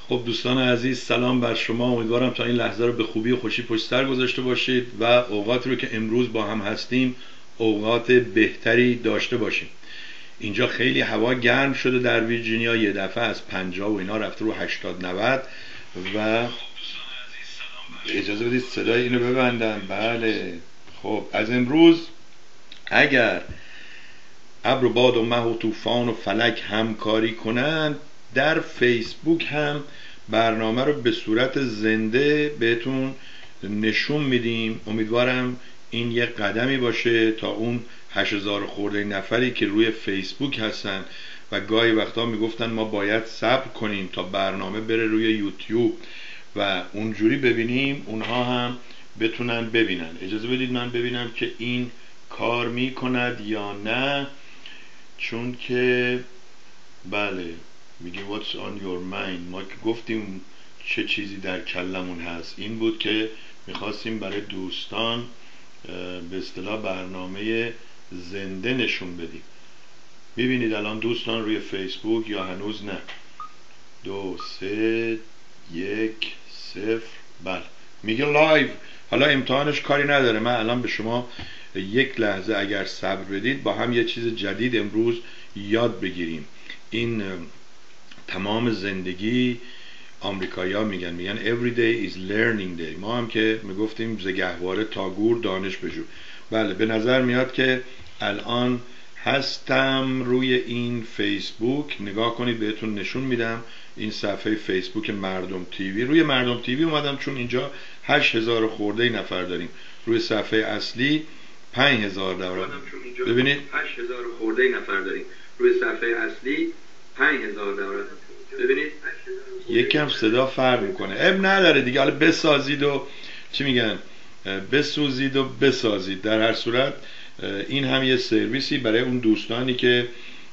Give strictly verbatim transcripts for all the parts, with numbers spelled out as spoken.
خب دوستان عزیز، سلام بر شما. امیدوارم تا این لحظه رو به خوبی و خوشی پشت سر گذاشته باشید و اوقاتی رو که امروز با هم هستیم اوقات بهتری داشته باشیم. اینجا خیلی هوا گرم شده در ویرجینیا، یه دفعه از پنجاه و اینا رفته رو هشتاد نود و اجازه بدید صدای اینو ببندم. بله خب از امروز اگر ابر و باد و مه و طوفان و فلک همکاری کنند، در فیسبوک هم برنامه رو به صورت زنده بهتون نشون میدیم. امیدوارم این یک قدمی باشه تا اون هشت هزار خورده نفری که روی فیسبوک هستن و گاهی وقتا میگفتن ما باید صبر کنیم تا برنامه بره روی یوتیوب و اونجوری ببینیم، اونها هم بتونن ببینن. اجازه بدید من ببینم که این کار میکند یا نه، چون که بله میگیم what's on your mind. ما که گفتیم چه چیزی در کلمون هست. این بود که میخواستیم برای دوستان به اصطلاح برنامه زنده نشون بدیم. ببینید الان دوستان روی فیسبوک یا هنوز نه؟ دو سه یک صفر. بله میگه لایو. حالا امتحانش کاری نداره، من الان به شما یک لحظه اگر صبر بدید با هم یه چیز جدید امروز یاد بگیریم. این تمام زندگی آمریکایی‌ها میگن میگن every day is learning day. ما هم که میگفتیم ز گهواره تا گور دانش بجو. بله به نظر میاد که الان هستم روی این فیسبوک. نگاه کنید بهتون نشون میدم این صفحه فیسبوک مردم تیوی. روی مردم تیوی اومدم چون اینجا هشت هزار خورده نفر داریم. روی صفحه اصلی پنج هزار داریم. ببینید هشت هزار خورده نفر داریم. روی صفحه اصلی پنج هزار داریم. ببینید یکم صدا فرق میکنه. اب نداره دیگه، حالا بسازید و چی میگن بسوزید و بسازید. در هر صورت این هم یه سرویسی برای اون دوستانی که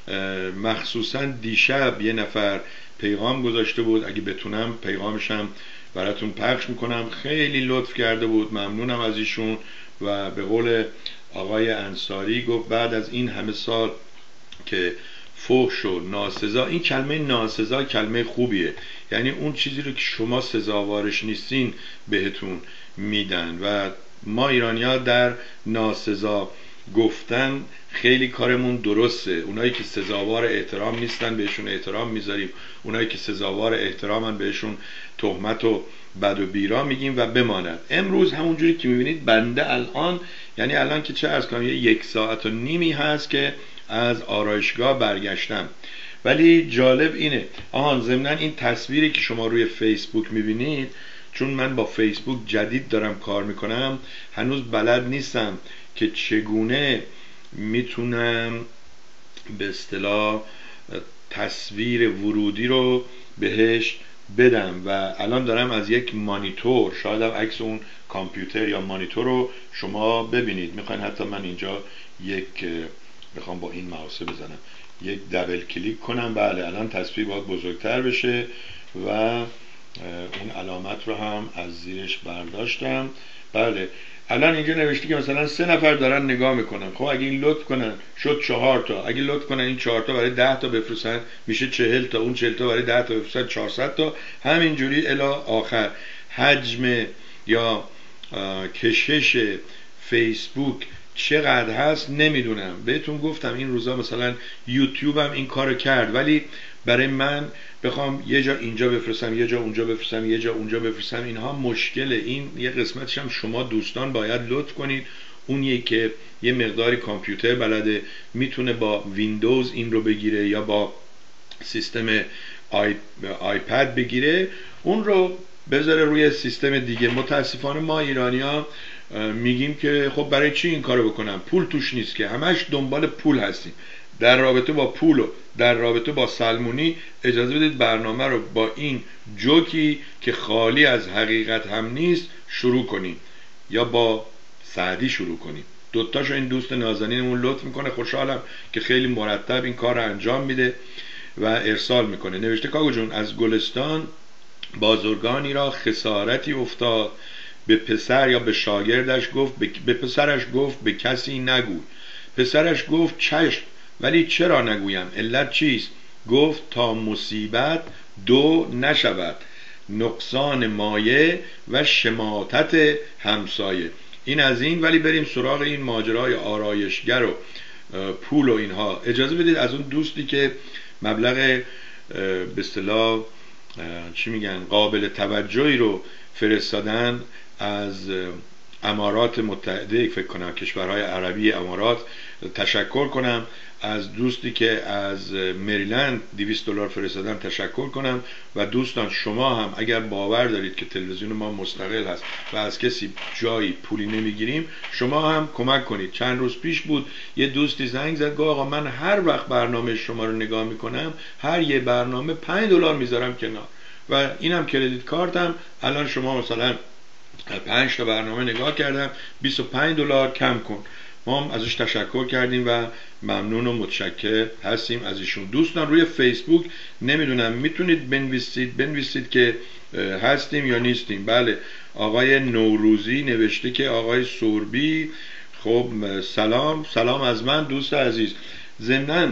مخصوصا دیشب یه نفر پیغام گذاشته بود، اگه بتونم پیغامشم براتون پخش میکنم. خیلی لطف کرده بود، ممنونم از ایشون. و به قول آقای انصاری گفت بعد از این همه سال که فحش و ناسزا، این کلمه ناسزا کلمه خوبیه، یعنی اون چیزی رو که شما سزاوارش نیستین بهتون میدن و ما ایرانی‌ها در ناسزا گفتن خیلی کارمون درسته. اونایی که سزاوار احترام نیستن بهشون احترام میذاریم، اونایی که سزاوار احترامن بهشون تهمت و بد و بیرا میگیم و بماند. امروز همونجوری که میبینید بنده الان، یعنی الان که چه از کنم یه یک ساعت و نیمی هست که از آرایشگاه برگشتم. ولی جالب اینه آهان ضمناً این تصویری که شما روی فیسبوک میبینید، چون من با فیسبوک جدید دارم کار میکنم هنوز بلد نیستم که چگونه میتونم به اصطلاح تصویر ورودی رو بهش بدم و الان دارم از یک مانیتور، شاید هم عکس اون کامپیوتر یا مانیتور رو شما ببینید. میخواین حتی من اینجا یک بخوام با این ماوس بزنم یک دبل کلیک کنم، بله الان تصویر باید بزرگتر بشه و اون علامت رو هم از زیرش برداشتم. بله الان اینجا نوشته که مثلا سه نفر دارن نگاه میکنن. خب اگه این لطف کنن شد چهار تا، اگه لطف کنن این چهار تا برای ده تا بفرستن میشه چهل تا، اون چهل تا برای ده تا بفرستن چهارصد تا، همینجوری الی آخر. حجم یا کشش فیسبوک چقدر هست نمیدونم. بهتون گفتم این روزا مثلا یوتیوب هم این کارو کرد، ولی برای من بخوام یه جا اینجا بفرستم یه جا اونجا بفرستم یه جا اونجا بفرستم اینها مشکله. این یه قسمتش هم شما دوستان باید لطف کنید. اونیه که یه مقداری کامپیوتر بلده میتونه با ویندوز این رو بگیره یا با سیستم آی... آیپد بگیره، اون رو بذاره روی سیستم دیگه. متاسفانه ما ایرانی‌ها میگیم که خب برای چی این کارو بکنم، پول توش نیست که، همش دنبال پول هستیم. در رابطه با پول و در رابطه با سلمونی اجازه بدید برنامه رو با این جوکی که خالی از حقیقت هم نیست شروع کنیم یا با سعدی شروع کنیم. دوتاشو این دوست نازنینمون لطف میکنه، خوشحالم که خیلی مرتب این کار رو انجام میده و ارسال میکنه. نوشته کاگو جون از گلستان بازرگانی را خسارتی افتاد، به پسر یا به شاگردش گفت به پسرش گفت به کسی نگوی. پسرش گفت چشم، ولی چرا نگویم، علت چیست؟ گفت تا مصیبت دو نشود نقصان مایه و شماتت همسایه. این از این. ولی بریم سراغ این ماجرای آرایشگر و پول و اینها. اجازه بدید از اون دوستی که مبلغ به اصطلاح چی میگن قابل توجهی رو فرستادن از امارات متحده، فکر کنم کشورهای عربی امارات، تشکر کنم. از دوستی که از مریلند دویست دلار فرستادن تشکر کنم. و دوستان شما هم اگر باور دارید که تلویزیون ما مستقل هست و از کسی جایی پولی نمیگیریم، شما هم کمک کنید. چند روز پیش بود یه دوستی زنگ زد، گفت آقا من هر وقت برنامه شما رو نگاه میکنم هر یه برنامه پنج دلار میذارم کنار و اینم کردیت کارتم. الان شما مثلا پنج تا برنامه نگاه کردم بیست و پنج دلار کم کن. ما هم ازش تشکر کردیم و ممنون و متشکر هستیم از ایشون. دوستان روی فیسبوک نمیدونم میتونید بنویسید بنویسید که هستیم یا نیستیم. بله، آقای نوروزی نوشته که آقای سوربی خب سلام سلام از من دوست عزیز. ضمناً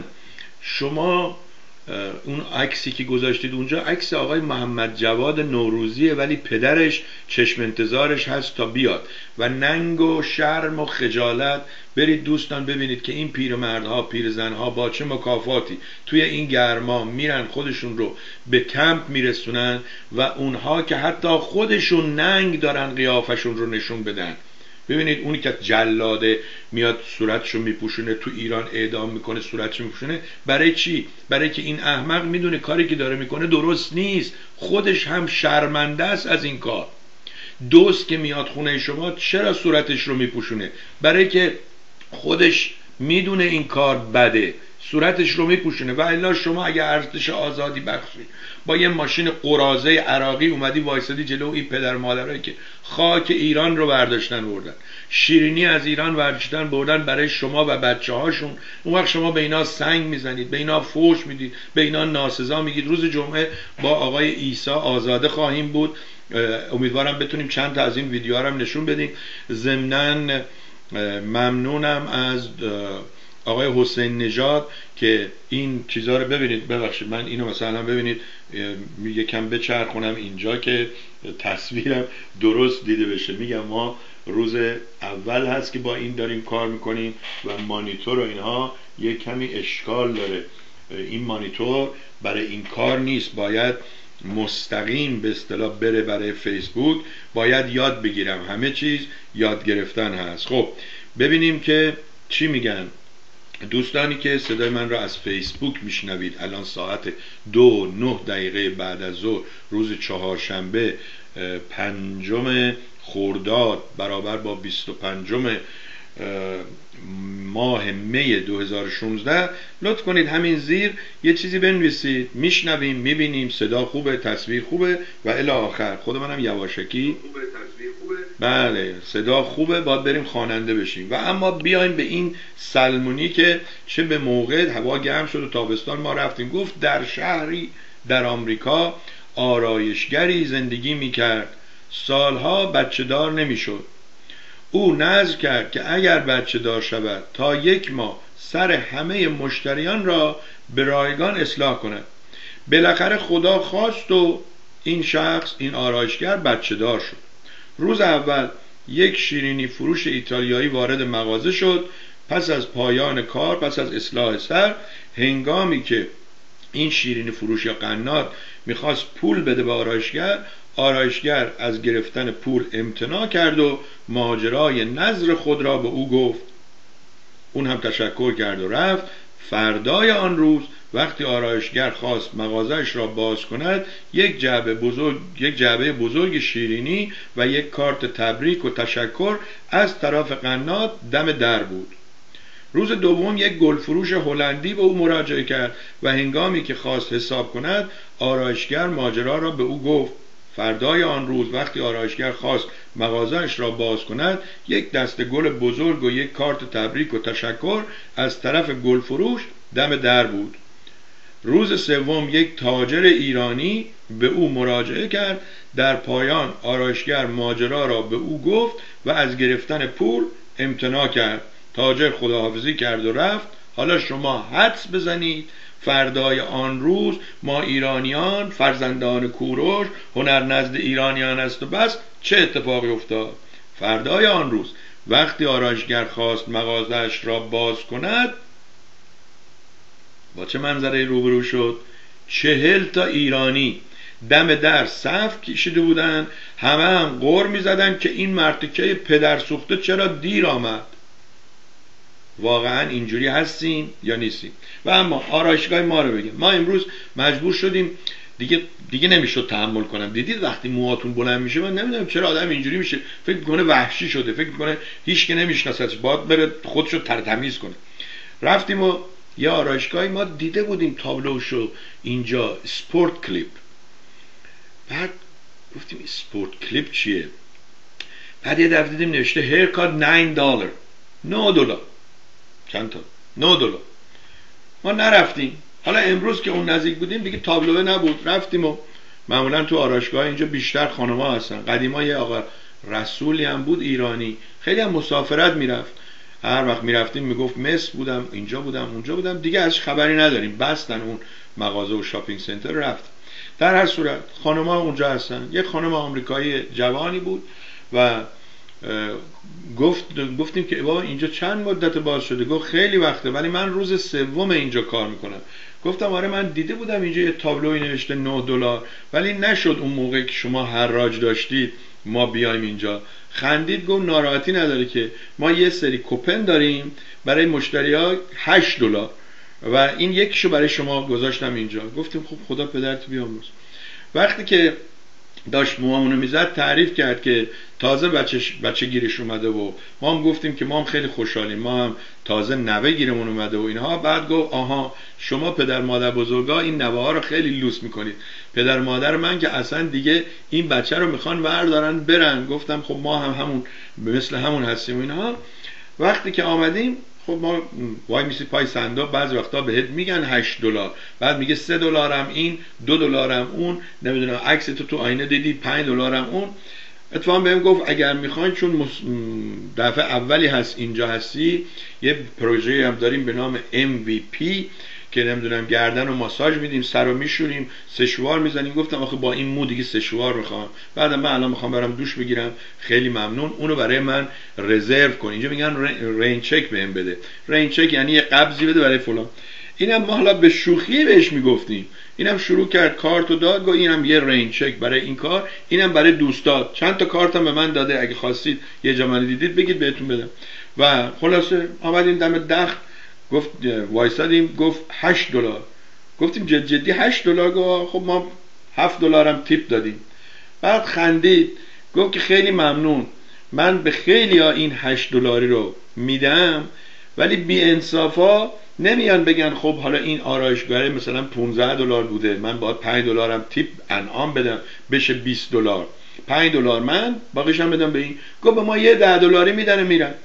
شما اون عکسی که گذاشتید اونجا عکس آقای محمد جواد نوروزیه، ولی پدرش چشم انتظارش هست تا بیاد و ننگ و شرم و خجالت. برید دوستان ببینید که این پیرمردها پیرزنها با چه مکافاتی توی این گرما میرن خودشون رو به کمپ میرسونن و اونها که حتی خودشون ننگ دارن قیافشون رو نشون بدن. ببینید اونی که جلاده میاد صورتشو میپوشونه، تو ایران اعدام میکنه صورتشو میپوشونه. برای چی؟ برای که این احمق میدونه کاری که داره میکنه درست نیست، خودش هم شرمنده است از این کار. دوست که میاد خونه شما چرا صورتش رو میپوشونه؟ برای که خودش میدونه این کار بده، صورتش رو میپوشونه. و الا شما اگه ارزش آزادی بخشی با یه ماشین قراضه عراقی اومدی وایسادی جلو این پدر مادرایی که خاک ایران رو برداشتن بردن، شیرینی از ایران برداشتن بردن برای شما و بچه هاشون، اون وقت شما به اینا سنگ میزنید، به اینا فوش میدید، به اینا ناسزا میگید. روز جمعه با آقای عیسی آزاده خواهیم بود، امیدوارم بتونیم چند تا از این ویدیوها رو هم نشون بدیم. ضمناً ممنونم از آقای حسین نژاد که این چیزها رو ببینید. ببخشید من اینو مثلا ببینید یکم بچرخونم اینجا که تصویرم درست دیده بشه. میگم ما روز اول هست که با این داریم کار میکنیم و مانیتور و اینها یک کمی اشکال داره. این مانیتور برای این کار نیست، باید مستقیم به اصطلاح بره برای فیسبوک. باید یاد بگیرم، همه چیز یاد گرفتن هست. خب ببینیم که چی میگن دوستانی که صدای من را از فیسبوک میشنوید. الان ساعت دو نه دقیقه بعد از ظهر روز چهارشنبه پنجم خرداد برابر با بیست و پنجم ماه می دو هزار و شانزده لطف کنید همین زیر یه چیزی بنویسید. میشنویم، میبینیم، صدا خوبه، تصویر خوبه و الی آخر. خود منم یواشکی بله صدا خوبه، باید بریم خواننده بشیم. و اما بیایم به این سلمونی که چه به موقع هوا گرم شد و تابستان ما رفتیم. گفت در شهری در آمریکا آرایشگری زندگی میکرد، سالها بچه دار نمیشد. او نذر کرد که اگر بچه دار شود تا یک ماه سر همه مشتریان را به رایگان اصلاح کند. بالاخره خدا خواست و این شخص، این آرایشگر بچه دار شد. روز اول یک شیرینی فروش ایتالیایی وارد مغازه شد. پس از پایان کار، پس از اصلاح سر، هنگامی که این شیرینی فروش یا قنات میخواست پول بده به آرایشگر، آرایشگر از گرفتن پول امتناع کرد و ماجرای نذر خود را به او گفت. اون هم تشکر کرد و رفت. فردای آن روز وقتی آرایشگر خواست مغازه‌اش را باز کند، یک جعبه بزرگ یک جعبه بزرگ شیرینی و یک کارت تبریک و تشکر از طرف قنات دم در بود. روز دوم یک گلفروش هلندی به او مراجعه کرد و هنگامی که خواست حساب کند، آرایشگر ماجرا را به او گفت. فردای آن روز وقتی آرایشگر خواست مغازه‌اش را باز کند، یک دسته گل بزرگ و یک کارت تبریک و تشکر از طرف گلفروش دم در بود. روز سوم یک تاجر ایرانی به او مراجعه کرد. در پایان آرایشگر ماجرا را به او گفت و از گرفتن پول امتناع کرد. تاجر خداحافظی کرد و رفت. حالا شما حدس بزنید فردای آن روز ما ایرانیان فرزندان کوروش هنر نزد ایرانیان است و بس چه اتفاقی افتاد؟ فردای آن روز وقتی آرایشگر خواست مغازه‌اش را باز کند با چه منظره روبرو شد؟ چهل تا ایرانی دم در صف کشیده بودن، همه هم غر می زدن که این مرتکه پدر سوخته چرا دیر آمد. واقعا اینجوری هستین یا نیستین؟ و اما آرایشگاه ما رو بگیم، ما امروز مجبور شدیم دیگه دیگه نمیشد تحمل کنم. دیدید وقتی موهاتون بلند میشه، من نمیدونم چرا آدم اینجوری میشه، فکر کنه وحشی شده، فکر کنه هیچ که نمیشناسدش، باید بره خودشو ترتمیز کنه. رفتیم و یه آرایشگاهی ما دیده بودیم تابلوشو اینجا سپورت کلیپ. بعد گفتیم سپورت کلیپ چیه؟ بعد یه دفعه دیدیم نوشته هیرکات نه دلار، نه دلار. چند تا؟ نه دلار. ما نرفتیم. حالا امروز که اون نزدیک بودیم دیگه تابلوه نبود، رفتیم و معمولا تو آرایشگاه اینجا بیشتر خانم‌ها هستن. قدیما یه آقا رسولی هم بود ایرانی، خیلی هم مسافرت میرفت، هر وقت میرفتیم میگفت مصر بودم، اینجا بودم، اونجا بودم، دیگه ازش خبری نداریم، بستن اون مغازه و شاپینگ سنتر رفت. در هر صورت خانم‌ها اونجا هستن. یک خانم آمریکایی جوانی بود و گفت گفتیم که بابا اینجا چند مدت باز شده؟ گفت خیلی وقته ولی من روز سوم اینجا کار میکنم. گفتم آره من دیده بودم اینجا یه تابلوی نوشته نه دلار ولی نشد اون موقع که شما حراج داشتید ما بیایم اینجا. خندید گفت ناراحتی نداره که ما یه سری کوپن داریم برای مشتری‌ها هشت دلار و این یکیشو برای شما گذاشتم اینجا. گفتیم خب خدا پدرت بیامرز. وقتی که داشت موامونو میزد تعریف کرد که تازه بچه, بچه گیرش اومده و ما هم گفتیم که ما هم خیلی خوشحالیم، ما هم تازه نوه گیرمون اومده و اینها. بعد گفت آها شما پدر مادر بزرگا این نوه ها رو خیلی لوس میکنید، پدر مادر من که اصلا دیگه این بچه رو میخوان وردارن برن. گفتم خب ما هم همون مثل همون هستیم و اینها. وقتی که آمدیم خب ما وای میسی پای صندوق، بعضی وقتا بهت میگن هشت دلار، بعد میگه سه دلارم این، دو دلارم اون، نمیدونم عکس تو تو آینه دیدی پنج دلارم اون. اتفاقا بهم گفت اگر میخواین چون دفعه اولی هست اینجا هستی یه پروژه هم داریم به نام ام وی پی که نمیدونم گردن رو ماساژ میدیم، سر رو میشوریم، سشوار میزنیم. گفتم آخه با این مو دیگه سشوار میخوام، بعد من الان میخوام برم دوش بگیرم، خیلی ممنون اونو برای من رزرو کن. اینجا میگن رین چک بهم بده. رین چک یعنی یه قبضی بده برای فلان. اینم ما حالا به شوخی بهش میگفتیم. اینم شروع کرد کارتو داد، گفت اینم یه رین چک برای این کار، اینم برای دوستات. چند تا کارتم به من داده، اگه خواستید یه جا من دیدید بگید بهتون بدم. و خلاصه آمدیم دم دخل، گفت وایسادیم، گفت هشت دلار. گفتیم جد جدی هشت دلار؟ گفت خب ما هفت دلارم تیپ دادیم. بعد خندید گفت که خیلی ممنون، من به خیلی ها این هشت دلاری رو میدم ولی بی انصافا نمیان بگن خب حالا این آرایشگاه مثلا پانزده دلار بوده، من باید پنج دلارم تیپ انعام بدم بشه بیست دلار، پنج دلار من باقیشم بدم به این. گفت به ما یه ده دلاری میدن میرن.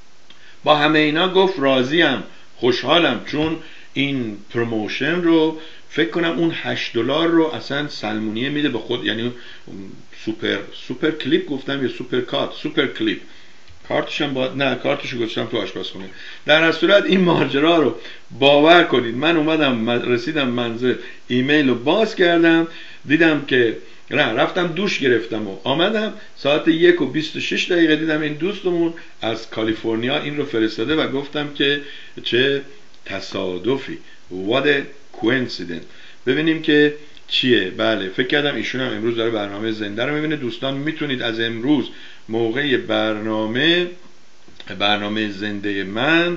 با همه اینا گفت راضیم، خوشحالم، چون این پروموشن رو فکر کنم اون هشت دلار رو اصلا سلمونیه میده به خود، یعنی سوپر سوپر کلیپ گفتم یا سوپر کارت، سوپر کلیپ کارتش هم با... نه کارتشو گذاشتم تو آشپزخونه. در هر صورت این ماجرا رو باور کنید من اومدم رسیدم منزل، ایمیل رو باز کردم، دیدم که نه، رفتم دوش گرفتم و آمدم ساعت یک و بیست و شش دقیقه دیدم این دوستمون از کالیفرنیا این رو فرستاده و گفتم که چه تصادفی، what a coincidence. ببینیم که چیه. بله فکر کردم ایشون هم امروز داره برنامه زنده رو میبینه. دوستان میتونید از امروز موقع برنامه برنامه زنده من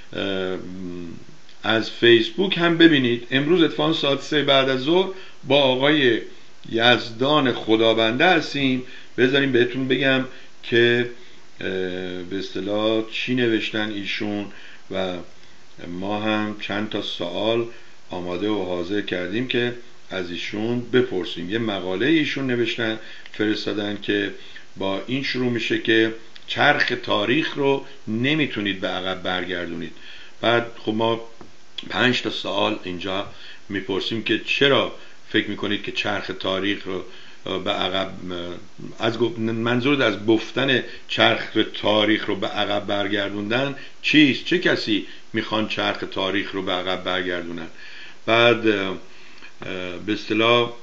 از فیسبوک هم ببینید. امروز اتفاقا ساعت سه بعد از ظهر با آقای یزدان خدابنده هستیم. بذاریم بهتون بگم که به اصطلاح چی نوشتن ایشون و ما هم چند تا سوال آماده و حاضر کردیم که از ایشون بپرسیم. یه مقاله ایشون نوشتن فرستادن که با این شروع میشه که چرخ تاریخ رو نمیتونید به عقب برگردونید. بعد خب ما پنج تا سوال اینجا میپرسیم که چرا فکر میکنید که چرخ تاریخ رو به عقب از منظور از گفتن چرخ تاریخ رو به عقب برگردوندن چیست؟ چه کسی میخوان چرخ تاریخ رو به عقب برگردونن؟ بعد به اصطلاح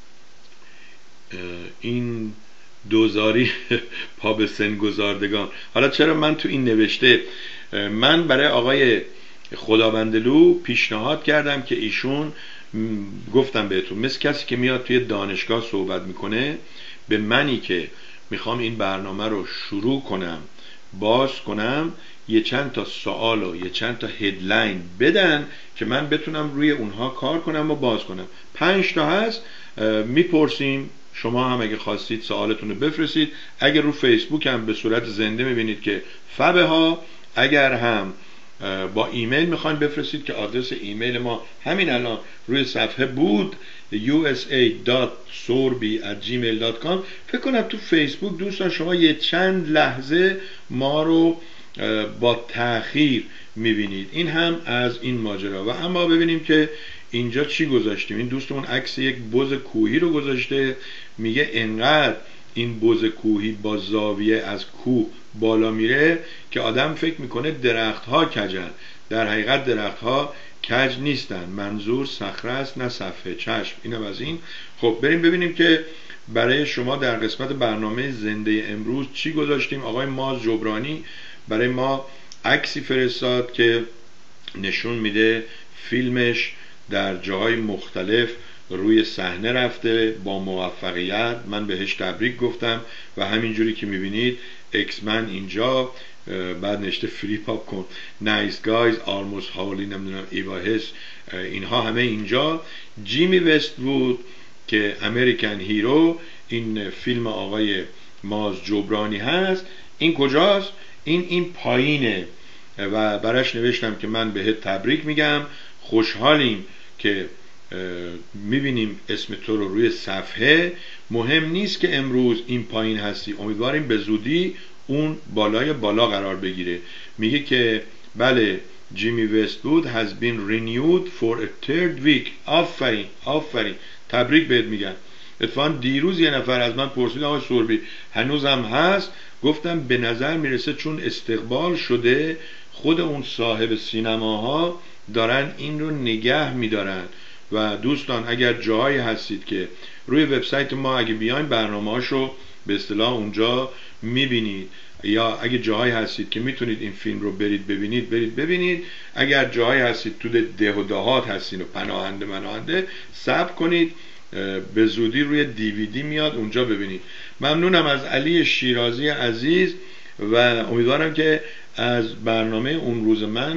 این دوزاری پا به سن گذاردگان. حالا چرا من تو این نوشته من برای آقای خداوندلو پیشنهاد کردم که ایشون، گفتم بهتون، مثل کسی که میاد توی دانشگاه صحبت میکنه، به منی که میخوام این برنامه رو شروع کنم باز کنم یه چند تا سوال و یه چند تا هدلاین بدن که من بتونم روی اونها کار کنم و باز کنم. پنج تا هست، میپرسیم، شما هم اگه خواستید سوالتون رو بفرستید. اگر رو فیسبوک هم به صورت زنده میبینید که فبه ها، اگر هم با ایمیل میخواین بفرستید که آدرس ایمیل ما همین الان روی صفحه بود، یو اس ای دات سوربی ات جیمیل دات کام. فکر کنم تو فیسبوک دوستان شما یه چند لحظه ما رو با تأخیر میبینید. این هم از این ماجرا. و اما ببینیم که اینجا چی گذاشتیم. این دوستمون عکس یک بز کوهی رو گذاشته، میگه انقدر این بز کوهی با زاویه از کوه بالا میره که آدم فکر میکنه درخت ها کجن. در حقیقت درخت ها کج نیستن، منظور صخره است نه صفحه. چشم، اینم از این. خب بریم ببینیم که برای شما در قسمت برنامه زنده امروز چی گذاشتیم. آقای ماز جبرانی برای ما عکسی فرستاد که نشون میده فیلمش در جاهای مختلف روی صحنه رفته با موفقیت. من بهش تبریک گفتم و همینجوری که میبینید اکسمن اینجا، بعد نشته فری پاپ کن، نایس گایز، آلموست هالی، نمیدونم ایوا هس، اینها همه اینجا. جیمی وست وود که امریکن هیرو، این فیلم آقای ماز جبرانی هست. این کجاست؟ این این پایینه و براش نوشتم که من بهت تبریک میگم، خوشحالیم که میبینیم اسم تو رو روی صفحه. مهم نیست که امروز این پایین هستی، امیدواریم به زودی اون بالای بالا قرار بگیره. میگه که بله، جیمی وست‌وود has been renewed for a third week. آفرین آفرین، تبریک بهت میگم. اتفاقا دیروز یه نفر از من پرسید آقای سوربی هنوزم هست؟ گفتم به نظر میرسه چون استقبال شده خود اون صاحب سینماها دارن این رو نگه میدارن. و دوستان اگر جایی هستید که روی وبسایت ما اگه بیاین برنامه‌هاشو به اصطلاح اونجا میبینید، یا اگه جایی هستید که میتونید این فیلم رو برید ببینید برید ببینید. اگر جایی هستید تو ده و دهات هستین و پناهنده مناهنده، صبر کنید، به زودی روی دیویدی میاد اونجا ببینید. ممنونم از علی شیرازی عزیز و امیدوارم که از برنامه اون روز من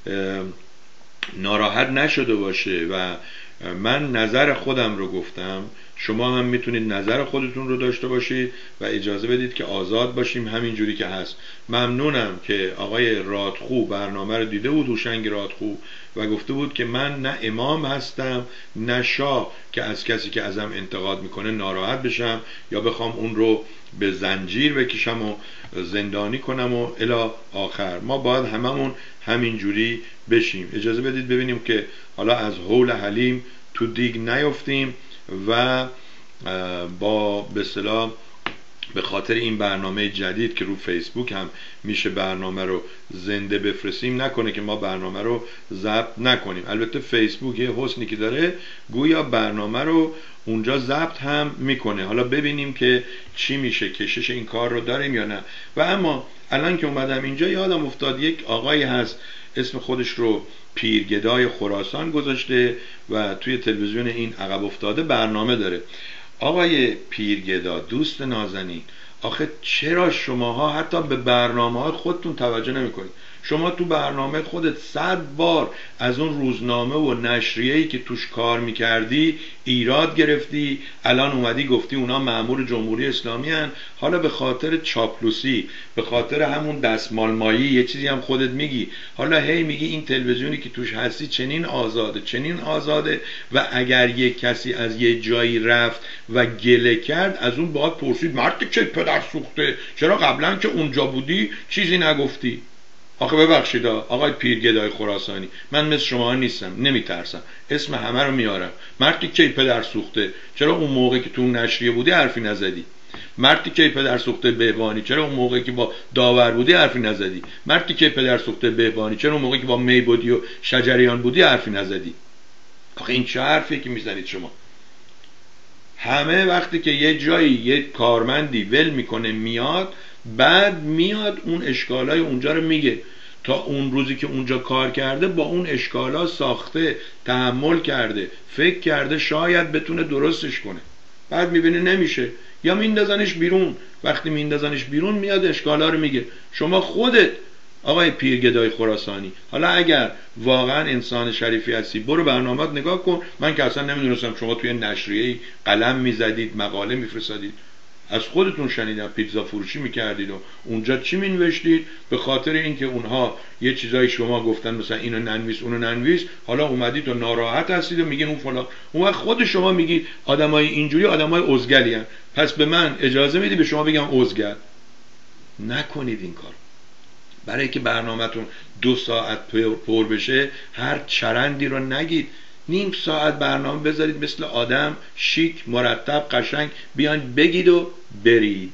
ناراحت نشده باشه و من نظر خودم رو گفتم. شما هم میتونید نظر خودتون رو داشته باشید و اجازه بدید که آزاد باشیم همین جوری که هست. ممنونم که آقای رادخو برنامه رو دیده بود، هوشنگ رادخو، و گفته بود که من نه امام هستم نه شاه که از کسی که ازم انتقاد میکنه ناراحت بشم یا بخوام اون رو به زنجیر بکشم و زندانی کنم و الی آخر. ما باید هممون همین جوری بشیم. اجازه بدید ببینیم که حالا از حول حلیم تو دیگ نیفتیم و با به اصطلاح به خاطر این برنامه جدید که رو فیسبوک هم میشه برنامه رو زنده بفرستیم، نکنه که ما برنامه رو ضبط نکنیم. البته فیسبوک یه حسنی که داره، گویا برنامه رو اونجا ضبط هم میکنه. حالا ببینیم که چی میشه، کشش این کار رو داریم یا نه. و اما الان که اومدم اینجا یادم افتاد یک آقایی هست اسم خودش رو پیرگدای خراسان گذاشته و توی تلویزیون این عقب افتاده برنامه داره. آقای پیرگدا، دوست نازنین، آخه چرا شماها حتی به برنامه‌های خودتون توجه نمی‌کنید؟ شما تو برنامه خودت صد بار از اون روزنامه و نشریه‌ای که توش کار میکردی ایراد گرفتی، الان اومدی گفتی اونا مأمور جمهوری اسلامی هن. حالا به خاطر چاپلوسی، به خاطر همون دستمال مایی یه چیزی هم خودت میگی. حالا هی میگی این تلویزیونی که توش هستی چنین آزاده چنین آزاده و اگر یک کسی از یه جایی رفت و گله کرد از اون باید پرسید مرد که پدر سوخته، چرا قبلا که اونجا بودی چیزی نگفتی؟ آخه ببخشید آقای پیرگدای خراسانی، من مثل شما نیستم، نمیترسم، اسم همه رو میارم. مردی که پدر سوخته، چرا اون موقع که تو نشریه بودی حرفی نزدی؟ مردی که پدر سوخته بهبانی، چرا اون موقعی که با داور بودی حرفی نزدی؟ مردی که پدر سوخته بهبانی، چرا اون موقعی که با می بودی و شجریان بودی حرفی نزدی؟ آخه این چه حرفی که میزنید شما؟ همه وقتی که یه جایی یه کارمندی ول میکنه میاد، بعد میاد اون اشکالای اونجا رو میگه. تا اون روزی که اونجا کار کرده با اون اشکالا ساخته، تحمل کرده، فکر کرده شاید بتونه درستش کنه. بعد میبینه نمیشه، یا میندازنش بیرون. وقتی میندازنش بیرون میاد اشکالا رو میگه. شما خودت آقای پیرگدای خراسانی، حالا اگر واقعا انسان شریفی هستی برو برنامه‌ات نگاه کن. من که اصلا نمیدونستم شما توی نشریه‌ای قلم میزدید، مقاله میفرستادید. از خودتون شنیدم پیتزا فروشی میکردید و اونجا چی مینوشتید؟ به خاطر اینکه اونها یه چیزایی شما گفتن مثلا اینو ننویس اونو ننویس، حالا اومدید و ناراحت هستید و میگین اون فلان. اون وقت خود شما میگید آدمای اینجوری آدمای ازگلی ان، پس به من اجازه میدی به شما بگم ازگل؟ نکنید این کار. برای که برنامه‌تون دو ساعت پر بشه هر چرندی رو نگید. نیم ساعت برنامه بذارید، مثل آدم شیک مرتب قشنگ بیان بگید و برید.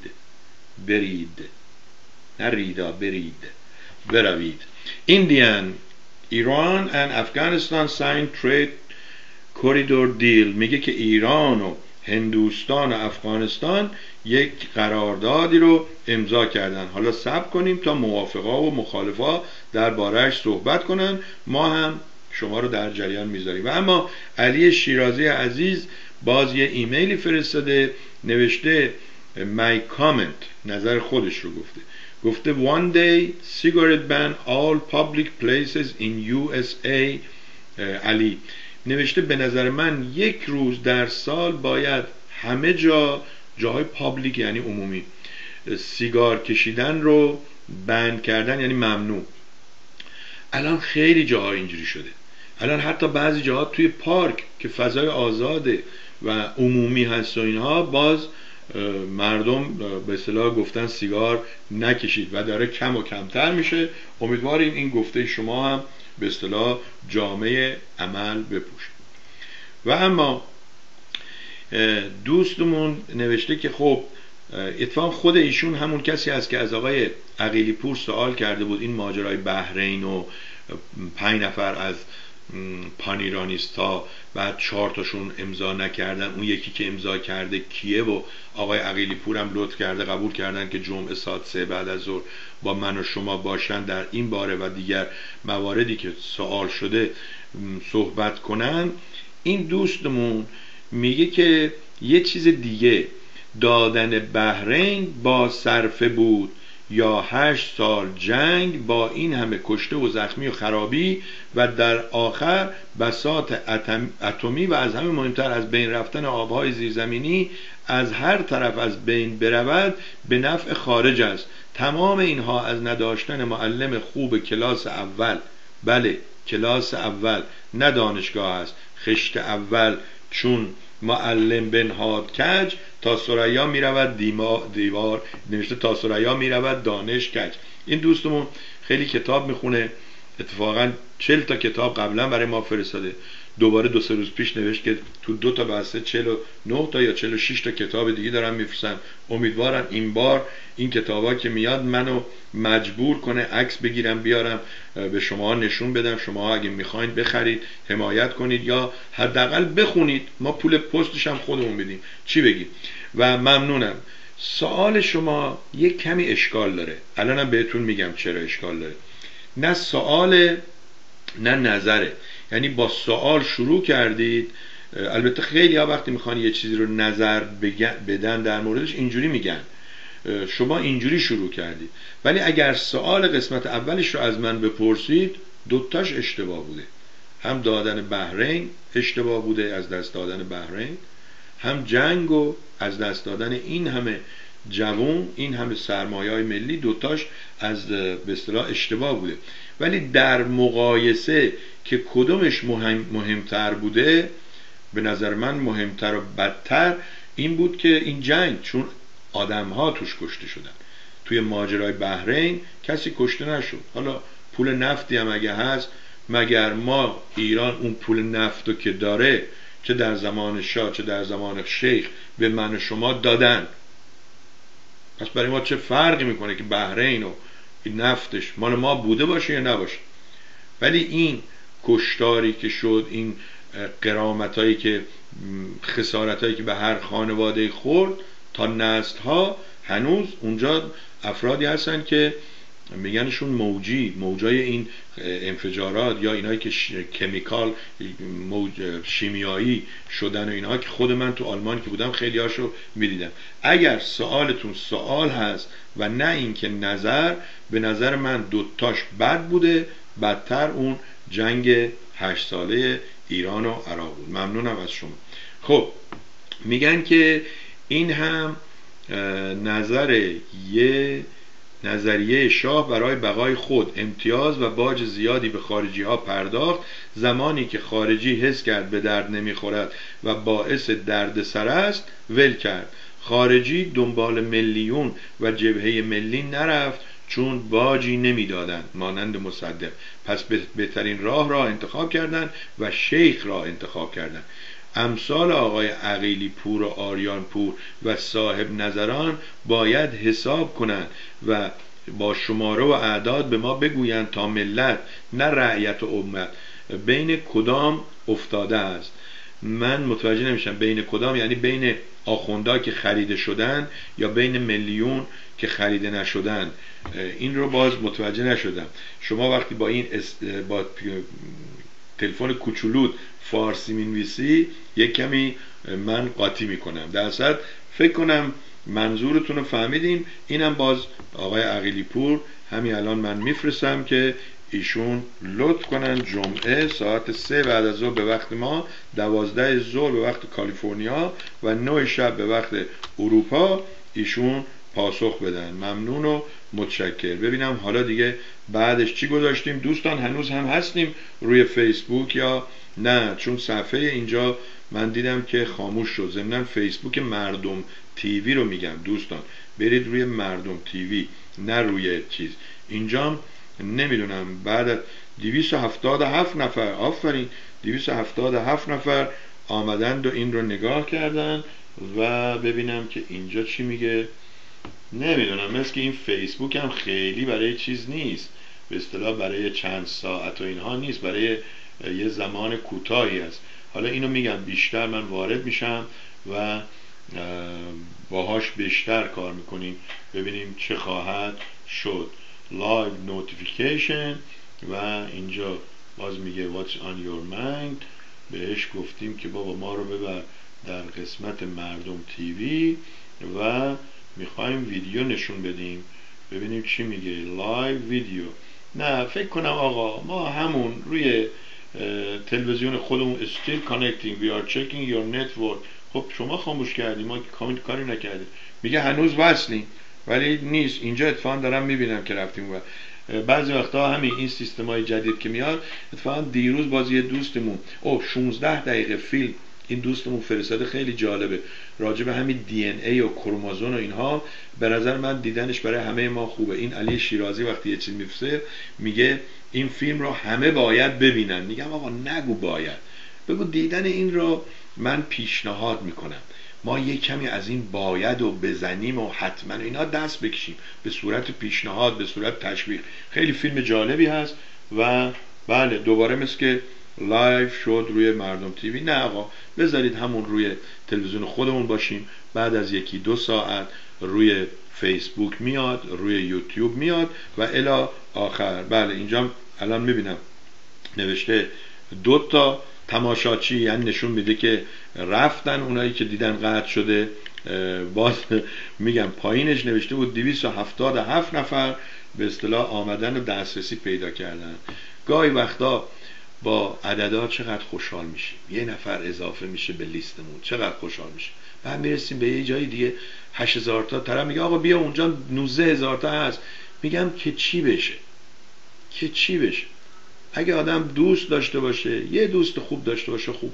برید نه ریدا، برید، بروید. Indian, Iran and Afghanistan signed trade corridor deal. میگه که ایران و هندوستان و افغانستان یک قراردادی رو امضا کردن. حالا صبر کنیم تا موافقا و مخالفا درباره‌اش صحبت کنن، ما هم شما رو در جریان میذاریم. و اما علی شیرازی عزیز باز یه ایمیلی فرستاده، نوشته my comment، نظر خودش رو گفته. گفته one day cigarette ban all public places in یو اس ای. علی نوشته به نظر من یک روز در سال باید همه جا، جاهای پابلیک یعنی عمومی، سیگار کشیدن رو بند کردن، یعنی ممنوع. الان خیلی جاها اینجوری شده. الان حتی بعضی جاها توی پارک که فضای آزاده و عمومی هست و اینها، باز مردم به اصطلاح گفتن سیگار نکشید و داره کم و کمتر میشه. امیدواریم این گفته شما هم به اصطلاح جامعه عمل بپوشه. و اما دوستمون نوشته که خب اتفاقا خود ایشون همون کسی است که از آقای عقیلی پور سوال کرده بود این ماجرای بحرین و پنج نفر از پانیرانیستا بعد چهار تاشون امضا نکردن، اون یکی که امضا کرده کیه؟ و آقای عقیلی پور هم لطف کرده قبول کردن که جمعه ساعت سه بعد از ظهر با من و شما باشن در این باره و دیگر مواردی که سوال شده صحبت کنن. این دوستمون میگه که یه چیز دیگه، دادن بحرین با صرفه بود یا هشت سال جنگ با این همه کشته و زخمی و خرابی و در آخر بساط اتمی و از همه مهمتر از بین رفتن آبهای زیرزمینی از هر طرف از بین برود به نفع خارج است. تمام اینها از نداشتن معلم خوب کلاس اول، بله کلاس اول نه دانشگاه است، خشت اول، چون معلم بنهاد کج تا ثریا می رود دیوار، نوشته تا ثریا می رود دانش کج. این دوستمون خیلی کتاب میخونه، اتفاقا چل تا کتاب قبلا برای ما فرستاده. دوباره دو سه روز پیش نوشت که تو دو تا بسته چل و نه تا یا چل و شش تا کتاب دیگه دارم میفرستم. امیدوارم این بار این کتابا که میاد منو مجبور کنه عکس بگیرم بیارم به شما نشون بدم. شما اگه میخواین بخرید، حمایت کنید یا حداقل بخونید، ما پول پستش هم خودمون میدیم. چی بگیم؟ و ممنونم. سوال شما یک کمی اشکال داره، الانم بهتون میگم چرا اشکال داره. نه سوال نه نظره، یعنی با سوال شروع کردید. البته خیلی ها وقتی میخوان یه چیزی رو نظر بدن در موردش اینجوری میگن، شما اینجوری شروع کردید. ولی اگر سوال قسمت اولش رو از من بپرسید، دوتاش اشتباه بوده. هم دادن بحرین اشتباه بوده، از دست دادن بحرین، هم جنگ و از دست دادن این همه جوان، این همه سرمایه‌های ملی، دوتاش از به اصطلاح اشتباه بوده. ولی در مقایسه که کدومش مهم مهمتر بوده، به نظر من مهمتر و بدتر این بود که این جنگ، چون آدم‌ها توش کشته شدن. توی ماجرای بحرین کسی کشته نشد. حالا پول نفتی هم اگه هست، مگر ما ایران اون پول نفتو که داره، چه در زمان شاه چه در زمان شیخ، به من و شما دادن. پس برای ما چه فرقی میکنه که بحرین و نفتش مال ما بوده باشه یا نباشه؟ ولی این کشتاری که شد، این غرامت هایی که، خسارت هایی که به هر خانواده خورد تا نسل ها، هنوز اونجا افرادی هستن که میگنشون موجی، موجای این انفجارات یا اینایی که کمیکال موج شیمیایی شدن و اینها، که خود من تو آلمان که بودم خیلی هاشو میدیدم. اگر سوالتون سوال هست و نه اینکه نظر، به نظر من دوتاش بد بوده، بدتر اون جنگ هشت ساله ایران و عراق بود. ممنونم از شما. خب میگن که این هم نظر یه نظریه شاه برای بقای خود، امتیاز و باج زیادی به خارجی ها پرداخت، زمانی که خارجی حس کرد به درد نمیخورد و باعث درد سر است ول کرد. خارجی دنبال میلیون و جبهه ملی نرفت چون باجی نمیدادند مانند مصدق، پس بهترین راه را انتخاب کردند و شیخ را انتخاب کردند. امثال آقای عقیلی پور و آریان پور و صاحب نظران باید حساب کنند و با شماره و اعداد به ما بگویند تا ملت نه رعیت و امت بین کدام افتاده است. من متوجه نمیشم بین کدام، یعنی بین آخوندا که خریده شدن یا بین میلیون که خریده نشدن؟ این رو باز متوجه نشدم. شما وقتی با این با تلفن کوچولوت فارسی مینویسی یک کمی من قاطی میکنم. در اصل فکر کنم منظورتون رو فهمیدیم. اینم باز آقای عقیلی پور همین الان من میفرستم که ایشون لطف کنن جمعه ساعت سه بعد از ظهر به وقت ما، دوازده ظهر به وقت کالیفرنیا و نه شب به وقت اروپا ایشون پاسخ بدن. ممنون و متشکر. ببینم حالا دیگه بعدش چی گذاشتیم. دوستان هنوز هم هستیم روی فیسبوک یا نه؟ چون صفحه اینجا من دیدم که خاموش شد. ضمناً فیسبوک مردم تیوی رو میگم دوستان، برید روی مردم تیوی نه روی چیز. اینجا نمیدونم بعد دویست و هفتاد و هفت نفر، آفرین، دویست و هفتاد و هفت نفر آمدند و این رو نگاه کردن و ببینم که اینجا چی میگه. نمیدونم، مثل که این فیسبوک هم خیلی برای چیز نیست، به اصطلاح برای چند ساعت و اینها نیست، برای یه زمان کوتاهی است. حالا اینو میگم بیشتر من وارد میشم و باهاش بیشتر کار میکنیم ببینیم چه خواهد شد. لایو نوتیفیکیشن و اینجا باز میگه what's on your mind. بهش گفتیم که بابا ما رو ببر در قسمت مردم تیوی و میخوایم ویدیو نشون بدیم ببینیم چی میگه. لایو ویدیو. نه فکر کنم آقا ما همون روی تلویزیون خودمون still connecting we are checking your network. خب شما خاموش کردی، ما کامنت کاری نکردیم. میگه هنوز وصلیم ولی نیست. اینجا اتفاقا دارم میبینم که رفتیم و بعضی وقتا همین این سیستمای جدید که میاد. اتفاقا دیروز باز یه دوستمون او شانزده دقیقه فیلم این دوستمون فرستاده، خیلی جالبه، راجع به همین دی ان ای و کروموزوم و اینها. به نظر من دیدنش برای همه ما خوبه. این علی شیرازی وقتی یه چیز میفرسته میگه این فیلم رو همه باید ببینن. میگم آقا نگو باید، بگو دیدن این رو من پیشنهاد میکنم. ما یه کمی از این باید و بزنیم و حتما اینا دست بکشیم، به صورت پیشنهاد، به صورت تشویق. خیلی فیلم جالبی هست و بله دوباره مثل که لایو شد روی مردم تیوی. نه آقا بذارید همون روی تلویزیون خودمون باشیم. بعد از یکی دو ساعت روی فیسبوک میاد، روی یوتیوب میاد و الی آخر. بله اینجا الان میبینم نوشته دو تا تماشاچی، یعنی نشون میده که رفتن اونایی که دیدن قطع شده. باز میگم پایینش نوشته بود دویست و هفتاد و هفت نفر به اصطلاح آمدن و دسترسی پیدا کردن. گاهی وقتا با عددها چقدر خوشحال میشیم، یه نفر اضافه میشه به لیستمون چقدر خوشحال میشه. بعد میرسیم به یه جای دیگه هشت هزار تا، طرف میگه آقا بیا اونجا نوزده هزار تا هست. میگم که چی بشه، که چی بشه؟ اگه آدم دوست داشته باشه، یه دوست خوب داشته باشه خوب.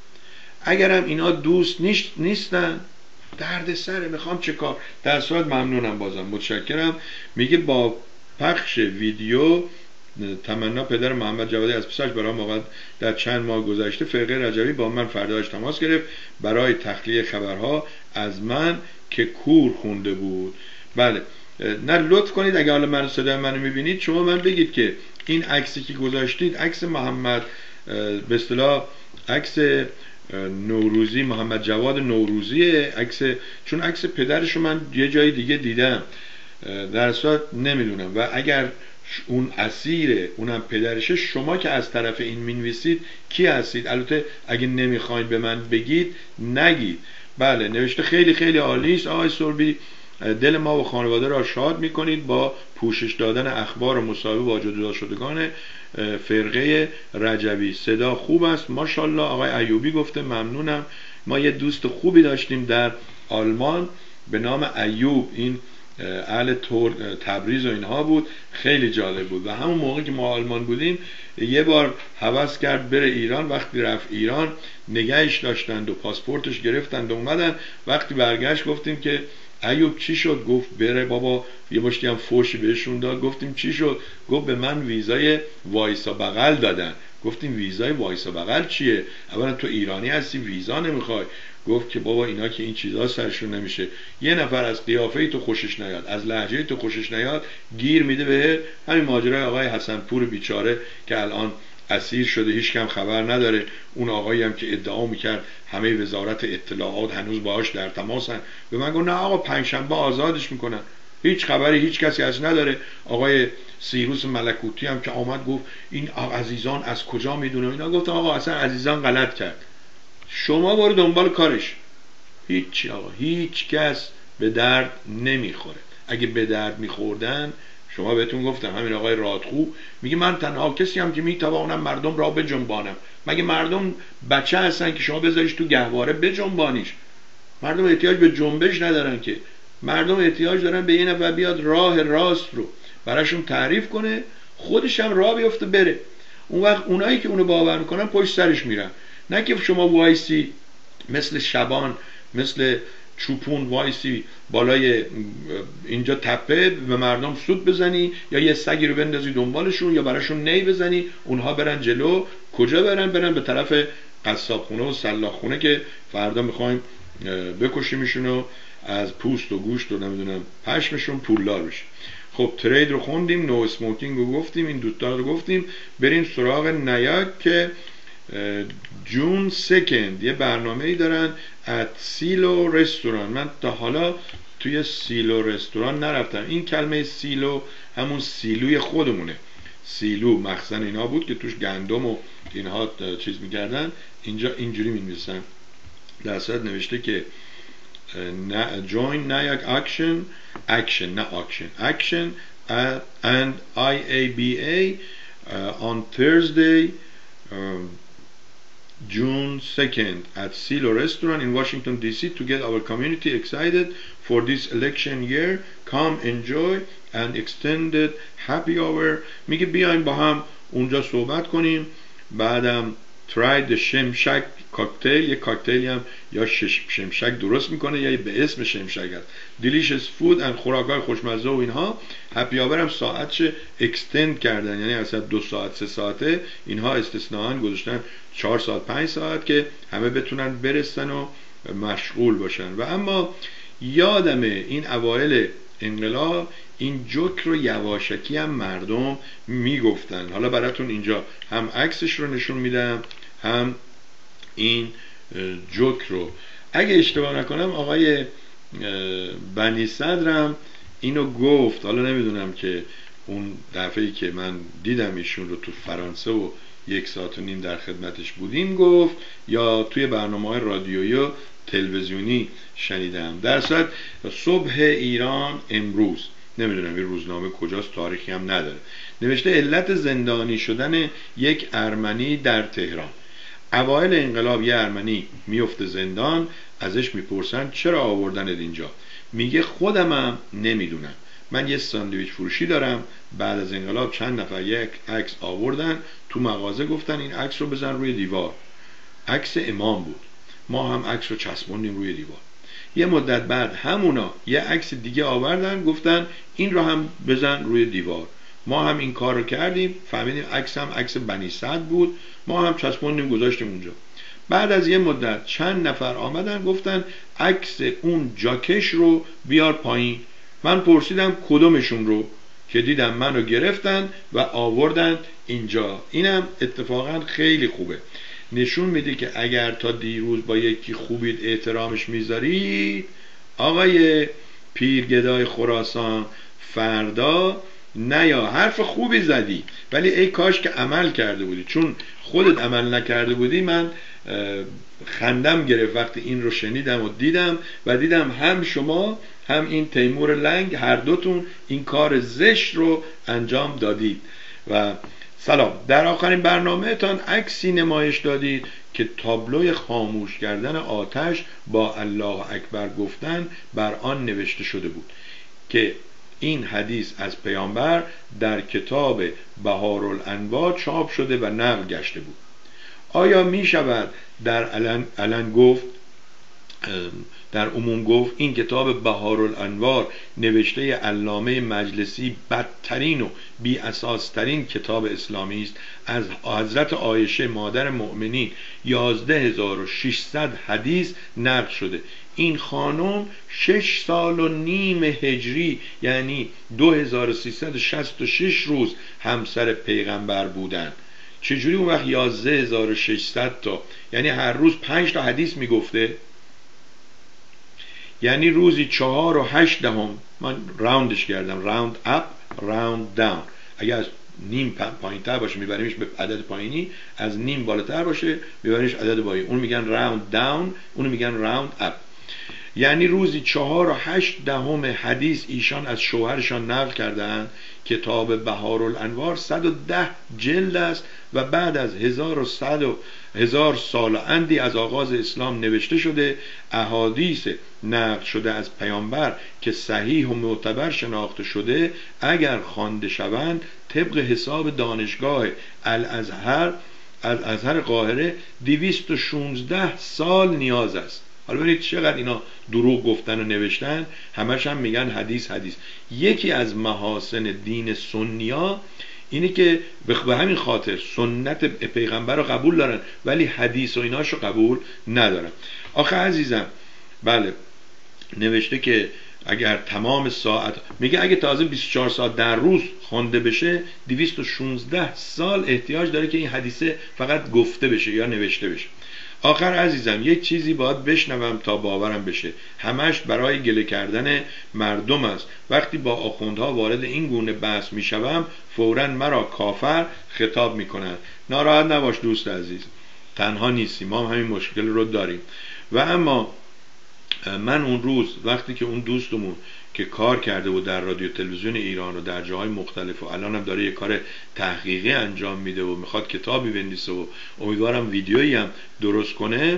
اگرم اینا دوست نیست نیستن درد سره، میخوام چه کار. در صورت ممنونم، بازم متشکرم. میگه با پخش ویدیو تمنا پدر محمد جوادی از پسرش برای موقع در چند ماه گذشته فرقه رجوی با من فرداش تماس گرفت برای تخلیه خبرها از من که کور خونده بود. بله نه لطف کنید اگه حالا من صدای منو میبینید شما من بگید که این عکسی که گذاشتید عکس محمد به اصطلاح عکس نوروزی، محمد جواد نوروزیه، عکس چون عکس پدرشو من یه جای دیگه دیدم در اصل نمیدونم و اگر اون اسیره اونم پدرشه، شما که از طرف این مینویسید کی هستید؟ البته اگه نمیخواید به من بگید نگید. بله نوشته خیلی خیلی عالی است آقای سربی، دل ما و خانواده را شاد میکنید با پوشش دادن اخبار و مصاحبه با جدا شدگان فرقه رجوی. صدا خوب است ماشاءالله. آقای ایوبی گفته ممنونم. ما یه دوست خوبی داشتیم در آلمان به نام ایوب، این اهل تبریز و اینها بود، خیلی جالب بود و همون موقع که ما آلمان بودیم یه بار هوس کرد بره ایران. وقتی رفت ایران نگهش داشتند و پاسپورتش گرفتند و اومدن. وقتی برگشت گفتیم که ایوب چی شد؟ گفت بره بابا، یه مشتی هم فوشی بهشون داد. گفتیم چی شد؟ گفت به من ویزای وایسا بغل دادن. گفتیم ویزای وایسا بغل چیه؟ اولا تو ایرانی هستی ویزا نمیخوای. گفت که بابا اینا که این چیزا سرشون نمیشه، یه نفر از قیافه تو خوشش نیاد، از لهجه تو خوشش نیاد، گیر میده به همین ماجرای آقای حسن پور بیچاره که الان اسیر شده، هیچ کم خبر نداره. اون آقایی هم که ادعا میکرد همه وزارت اطلاعات هنوز باهاش در تماسن، به من گفت نه آقا پنجشنبه آزادش میکنن، هیچ خبری هیچ کسی از نداره. آقای سیروس ملکوتی هم که آمد گفت این عزیزان از کجا میدونه اینا، گفتم آقا اصلا عزیزان غلط کرد، شما برو دنبال کارش. هیچ آقا هیچ کس به درد نمیخوره. اگه به درد میخوردن شما بهتون گفتم، همین آقای رادخو میگه من تنها کسی هم که میتوانم مردم را بجنبانم. مگه مردم بچه هستن که شما بذاریش تو گهواره بجنبانیش؟ مردم احتیاج به جنبش ندارن که، مردم احتیاج دارن به یه نفر بیاد راه راست رو براشون تعریف کنه، خودش هم راه بیفته بره. اون وقت اونایی که اونو باور میکنن پشت سرش میرن، نه که شما وایسی مثل شبان مثل چوپون وایسی بالای اینجا تپه به مردم سود بزنی یا یه سگی رو بندازی دنبالشون یا براشون نی بزنی اونها برن جلو. کجا برن؟ برن به طرف قصابخونه و سلاخخونه که فردا میخوایم بکشیمشون و از پوست و گوشت و نمیدونم پشمشون پولدار بشه. خب ترید رو خوندیم، نو اسموکینگ رو گفتیم، این دوتا رو گفتیم. بریم سراغ نیاک که جون سکند یه برنامه ای دارن ات سیلو رستوران. من تا حالا توی سیلو رستوران نرفتم. این کلمه سیلو همون سیلوی خودمونه. سیلو مخزن اینا بود که توش گندم و اینها چیز میکردن. اینجا اینجوری می‌نویسن، در صورت نوشته که join Nyack action action نه action action uh, and آی ای بی ای uh, on Thursday um, June second at Silo Restaurant in Washington D C to get our community excited for this election year. Come enjoy an extended happy hour. میگه بیاین با هم اونجا صحبت کنیم. بعدم try the شمشک کاکتیل، یه کاکتیلی هم یا شمشک درست میکنه یا به اسم شمشک هست. delicious food and خوراکای خوشمزه و اینها. هپی آور هم ساعتش اکستند کردن، یعنی اصلا دو ساعت سه ساعته، اینها استثناءً گذاشتن چهار ساعت پنج ساعت که همه بتونن برسن و مشغول باشن. و اما یادمه این اوایل انقلاب این جوک رو یواشکی هم مردم میگفتن. حالا براتون اینجا هم عکسش رو نشون میدم هم این جوک رو. اگه اشتباه نکنم آقای بنی صدرم اینو گفت، حالا نمیدونم که اون دفعه‌ای که من دیدم ایشون رو تو فرانسه و یک ساعت و نیم در خدمتش بودیم گفت یا توی برنامه‌های رادیویی و تلویزیونی شنیدم. در صورت صبح ایران امروز، نمیدونم این روزنامه کجاست، تاریخی هم نداره، نوشته علت زندانی شدن یک ارمنی در تهران. اوایل انقلاب یه ارمنی میفته زندان، ازش میپرسن چرا آوردنت اینجا؟ میگه خودمم نمیدونم، من یه ساندویچ فروشی دارم، بعد از انقلاب چند نفر یک عکس آوردن تو مغازه، گفتن این عکس رو بزن روی دیوار. عکس امام بود، ما هم عکس رو چسبوندیم روی دیوار. یه مدت بعد همونا یه عکس دیگه آوردن، گفتن این رو هم بزن روی دیوار. ما هم این کار رو کردیم، فهمیدیم عکس هم عکس بنی سعد بود، ما هم چسبوندیم گذاشتیم اونجا. بعد از یه مدت چند نفر آمدن گفتن عکس اون جاکش رو بیار پایین. من پرسیدم کدومشون رو، که دیدم منو گرفتن و آوردن اینجا. اینم اتفاقا خیلی خوبه، نشون میده که اگر تا دیروز با یکی خوبید احترامش میذارید، آقای پیرگدای خراسان، فردا نه یا حرف خوبی زدی ولی ای کاش که عمل کرده بودی. چون خودت عمل نکرده بودی من خندم گرفت وقتی این رو شنیدم و دیدم و دیدم هم شما هم این تیمور لنگ هر دوتون این کار زشت رو انجام دادید. و سلام، در آخرین برنامه تان عکسی نمایش دادید که تابلوی خاموش کردن آتش با الله اکبر گفتن بر آن نوشته شده بود که این حدیث از پیامبر در کتاب بهارالانوار چاپ شده و نقل گشته بود. آیا می شود در علن, علن گفت در عموم گفت این کتاب بهارالانوار نوشته علامه مجلسی بدترین و بی اساس ترین کتاب اسلامی است؟ از حضرت عایشه مادر مؤمنین یازده هزار و ششصد حدیث نقل شده. این خانم شش سال و نیم هجری یعنی دو هزار و سیصد و شصت و شش روز همسر پیغمبر بودند. چجوری اون وقت یازده هزار و ششصد تا یعنی هر روز پنج تا حدیث میگفته؟ یعنی روزی چهار و هشت دهم، من راوندش کردم، راوند اپ راوند داون، اگر از نیم پایین تر باشه میبریمش به عدد پایینی، از نیم بالاتر باشه میبریمش عدد بالایی، اون میگن راوند داون، اون میگن راوند اپ. یعنی روزی چهار و هشت دهم حدیث ایشان از شوهرشان نقل کردند. کتاب بهارالانوار صد و ده جلد است و بعد از هزار و صد و هزار سال اندی از آغاز اسلام نوشته شده. احادیث نقل شده از پیامبر که صحیح و معتبر شناخته شده اگر خوانده شوند طبق حساب دانشگاه الازهر الازهر قاهره دویست و شانزده سال نیاز است. حالا ببینید چقدر اینا دروغ گفتن و نوشتن، همش هم میگن حدیث حدیث. یکی از محاسن دین سنیا اینه که به همین خاطر سنت پیغمبر رو قبول دارن ولی حدیث و ایناشو قبول ندارن. آخه عزیزم، بله نوشته که اگر تمام ساعت، میگه اگه تازه بیست و چهار ساعت در روز خوانده بشه دویست و شانزده سال احتیاج داره که این حدیثه فقط گفته بشه یا نوشته بشه. آخر عزیزم یک چیزی باید بشنوم تا باورم بشه، همش برای گله کردن مردم است. وقتی با آخوندها وارد این گونه بحث میشوم فوراً مرا کافر خطاب میکنند. ناراحت نباش دوست عزیز، تنها نیستی، ما هم همین مشکل رو داریم. و اما من اون روز وقتی که اون دوستمون که کار کرده بود در رادیو تلویزیون ایران و در جاهای مختلف و الان هم داره یه کار تحقیقی انجام میده و میخواد کتابی بنویسه و امیدوارم ویدیویی هم درست کنه،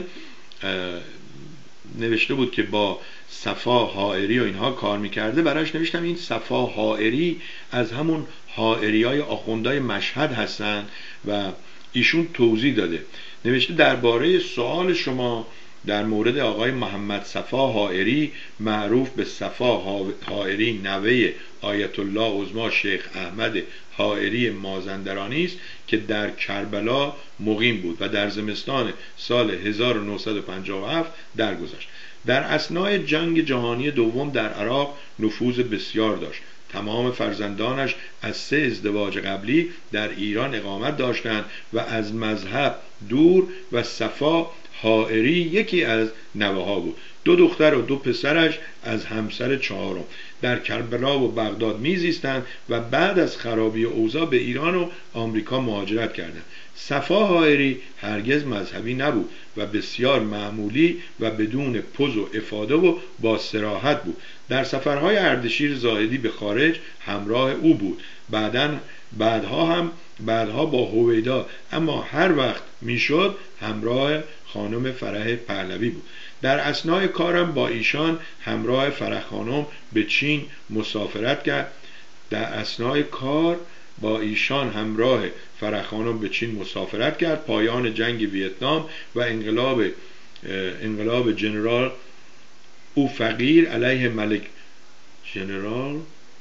نوشته بود که با صفا حائری و اینها کار میکرده. براش نوشتم این صفا حائری از همون حائری های آخوندهای مشهد هستن و ایشون توضیح داده. نوشته درباره سوال شما در مورد آقای محمد صفا حائری معروف به صفا حائری نوه آیت الله عظما شیخ احمد حائری مازندرانی است که در کربلا مقیم بود و در زمستان سال هزار و نهصد و پنجاه و هفت درگذشت. در اثنای جنگ جهانی دوم در عراق نفوذ بسیار داشت. تمام فرزندانش از سه ازدواج قبلی در ایران اقامت داشتند و از مذهب دور و صفا حائری یکی از نوه ها بود. دو دختر و دو پسرش از همسر چهارم در کربلا و بغداد میزیستند و بعد از خرابی اوضاع به ایران و آمریکا مهاجرت کردند. صفا حائری هرگز مذهبی نبود و بسیار معمولی و بدون پوز و افاده و با صراحت بود. در سفرهای اردشیر زاهدی به خارج همراه او بود، بعدن بعدها هم بعدها با هویدا، اما هر وقت میشد همراه خانم فرح پهلوی بود. در اثنای کارم با ایشان همراه فرح خانم به چین مسافرت کرد. در اثنای کار با ایشان همراه فرح خانم به چین مسافرت کرد. پایان جنگ ویتنام و انقلاب انقلاب جنرال او فقیر علیه ملک جنرال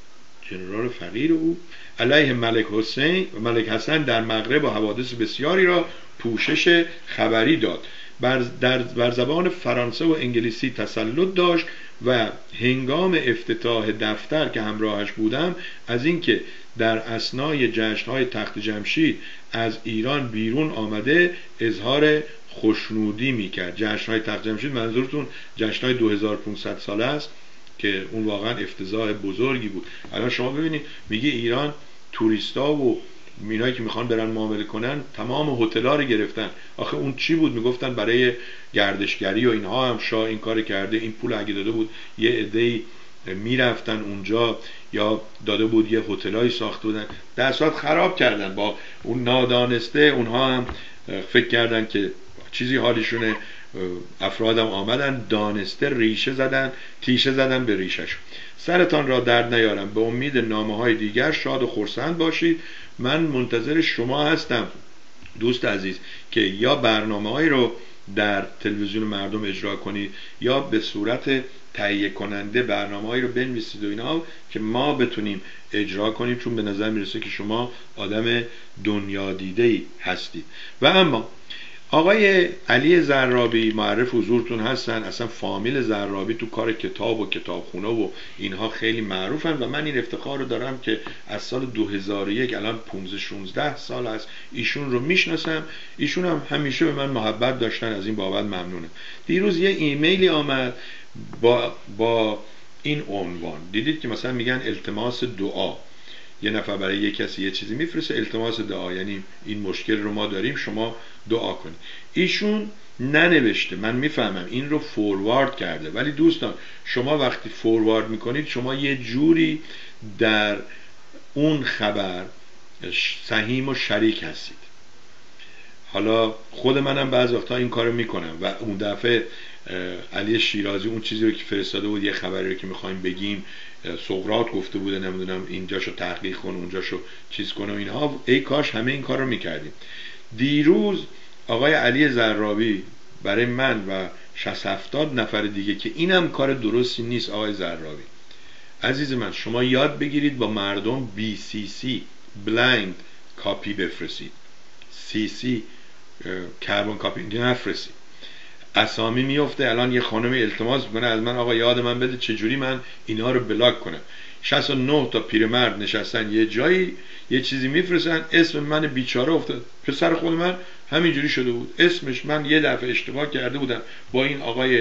جنرال فقیر او علیه ملک حسین و ملک حسن در مغرب و حوادث بسیاری را پوشش خبری داد. بر, در بر زبان فرانسه و انگلیسی تسلط داشت و هنگام افتتاح دفتر که همراهش بودم از اینکه در اثنای جشن‌های تخت جمشید از ایران بیرون آمده اظهار خوشنودی میکرد. جشن‌های تخت جمشید منظورتون جشن‌های دو هزار و پانصد ساله است که اون واقعا افتضاح بزرگی بود. الان شما ببینید میگه ایران توریستا و اینایی که میخوان برن معامله کنن تمام هتل‌ها رو گرفتن. آخه اون چی بود؟ میگفتن برای گردشگری و اینها هم شاه این کار کرده، این پول اگه داده بود یه عده‌ای میرفتن اونجا یا داده بود یه هتلایی ساخته بودن، در صورت خراب کردن. با اون نادانسته اونها هم فکر کردن که چیزی حالیشونه، افرادم آمدن دانسته ریشه زدن، تیشه زدن به ریشش. سرتان را درد نیارم. به امید نامه های دیگر شاد و خرسند باشید. من منتظر شما هستم دوست عزیز که یا برنامه‌هایی رو در تلویزیون مردم اجرا کنید یا به صورت تهیه کننده برنامه‌هایی رو بنویسید و اینا که ما بتونیم اجرا کنیم، چون به نظر میرسه که شما آدم دنیا دیده‌ای هستید. و اما آقای علی زرابی معرف حضورتون هستن، اصلا فامیل زرابی تو کار کتاب و کتابخونه و اینها خیلی معروفن و من این افتخار رو دارم که از سال دو هزار و یک الان پانزده شانزده سال است ایشون رو میشناسم. ایشون هم همیشه به من محبت داشتن، از این بابت ممنونم. دیروز یه ایمیلی آمد با با این عنوان، دیدید که مثلا میگن التماس دعا، یه نفر برای یه کسی یه چیزی میفرسته التماس دعا، یعنی این مشکل رو ما داریم شما دعا کنید. ایشون ننوشته، من میفهمم این رو فوروارد کرده، ولی دوستان شما وقتی فوروارد میکنید شما یه جوری در اون خبر سهیم و شریک هستید. حالا خود منم بعض وقتا این کارو میکنم و اون دفعه علی شیرازی اون چیزی رو که فرستاده بود، یه خبری رو که میخوایم بگیم، سقراط گفته بوده نمیدونم اینجاشو تحقیق کن اونجاشو چیز کن و اینها، ای کاش همه این کار رو میکردیم. دیروز آقای علی زرابی برای من و شصت هفتاد نفر دیگه که اینم کار درستی نیست، آقای زرابی عزیز من شما یاد بگیرید با مردم بی سی سی بلایند کاپی بفرستید، سی سی کربن کاپی نفرستید. اسامی میفته الان یه خانم التماس میکنه از من آقا یاد من بده چجوری من اینا رو بلاک کنم. شصت و نه تا پیرمرد نشستن یه جایی یه چیزی میفرستن، اسم من بیچاره افتاد. پسر خود من همینجوری شده بود، اسمش من یه دفعه اشتباه کرده بودم با این آقای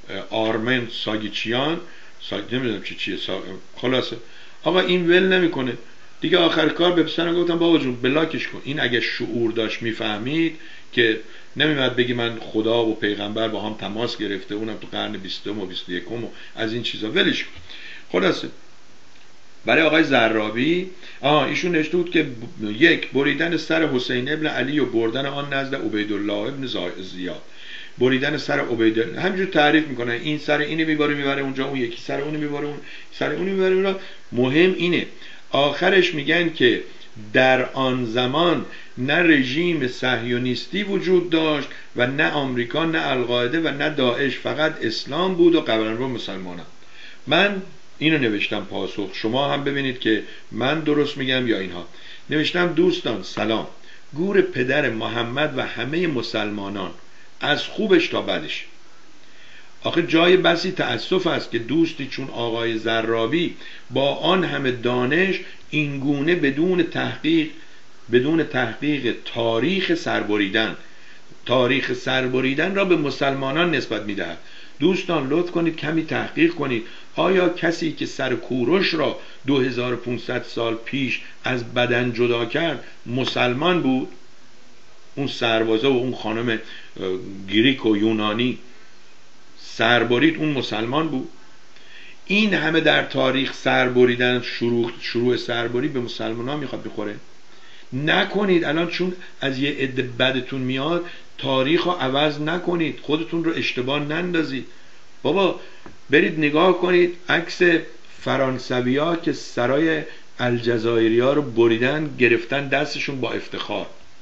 آرمن ساگیچیان ساگ نمیدونم چی چیه سا... خلاصه آقا این ول نمیکنه دیگه. آخر کار به پسرم گفتم بابا جون بلاکش کن. این اگه شعور داشت میفهمید که نمیاد بگی من خدا و پیغمبر با هم تماس گرفته، اونم تو قرن بیستم و بیست و یکم و از این چیزا، ولش کن. خلاصه برای آقای زرابی آه ایشون نوشته بود که یک، بریدن سر حسین ابن علی و بردن آن نزد عبیدالله ابن زیاد. بریدن سر عبیدالله همینجور تعریف میکنه، این سر اینو میبره میبره اونجا، اون یکی سر اونو میبره اون سر اونو میبره اونجا. مهم اینه آخرش میگن که در آن زمان نه رژیم صهیونیستی وجود داشت و نه آمریکا نه القاعده و نه داعش، فقط اسلام بود و قبرنبار مسلمانان. من اینو نوشتم پاسخ، شما هم ببینید که من درست میگم یا اینها. نوشتم دوستان سلام، گور پدر محمد و همه مسلمانان از خوبش تا بدش. آخه جای بسی تأسف است که دوستی چون آقای زرابی با آن همه دانش اینگونه بدون تحقیق بدون تحقیق تاریخ سربریدن تاریخ سربریدن را به مسلمانان نسبت میدهد. دوستان لطف کنید کمی تحقیق کنید، آیا کسی که سر کوروش را دو هزار و پانصد سال پیش از بدن جدا کرد مسلمان بود؟ اون سربازه و اون خانم گریک و یونانی سربرید، اون مسلمان بود؟ این همه در تاریخ سربریدن، شروع شروع سربری به مسلمان ها میخواد بخوره؟ نکنید. الان چون از یه عده بدتون میاد تاریخ رو عوض نکنید، خودتون رو اشتباه نندازید. بابا برید نگاه کنید عکس فرانسوی ها که سرای الجزایری ها رو بریدن گرفتن دستشون با افتخار.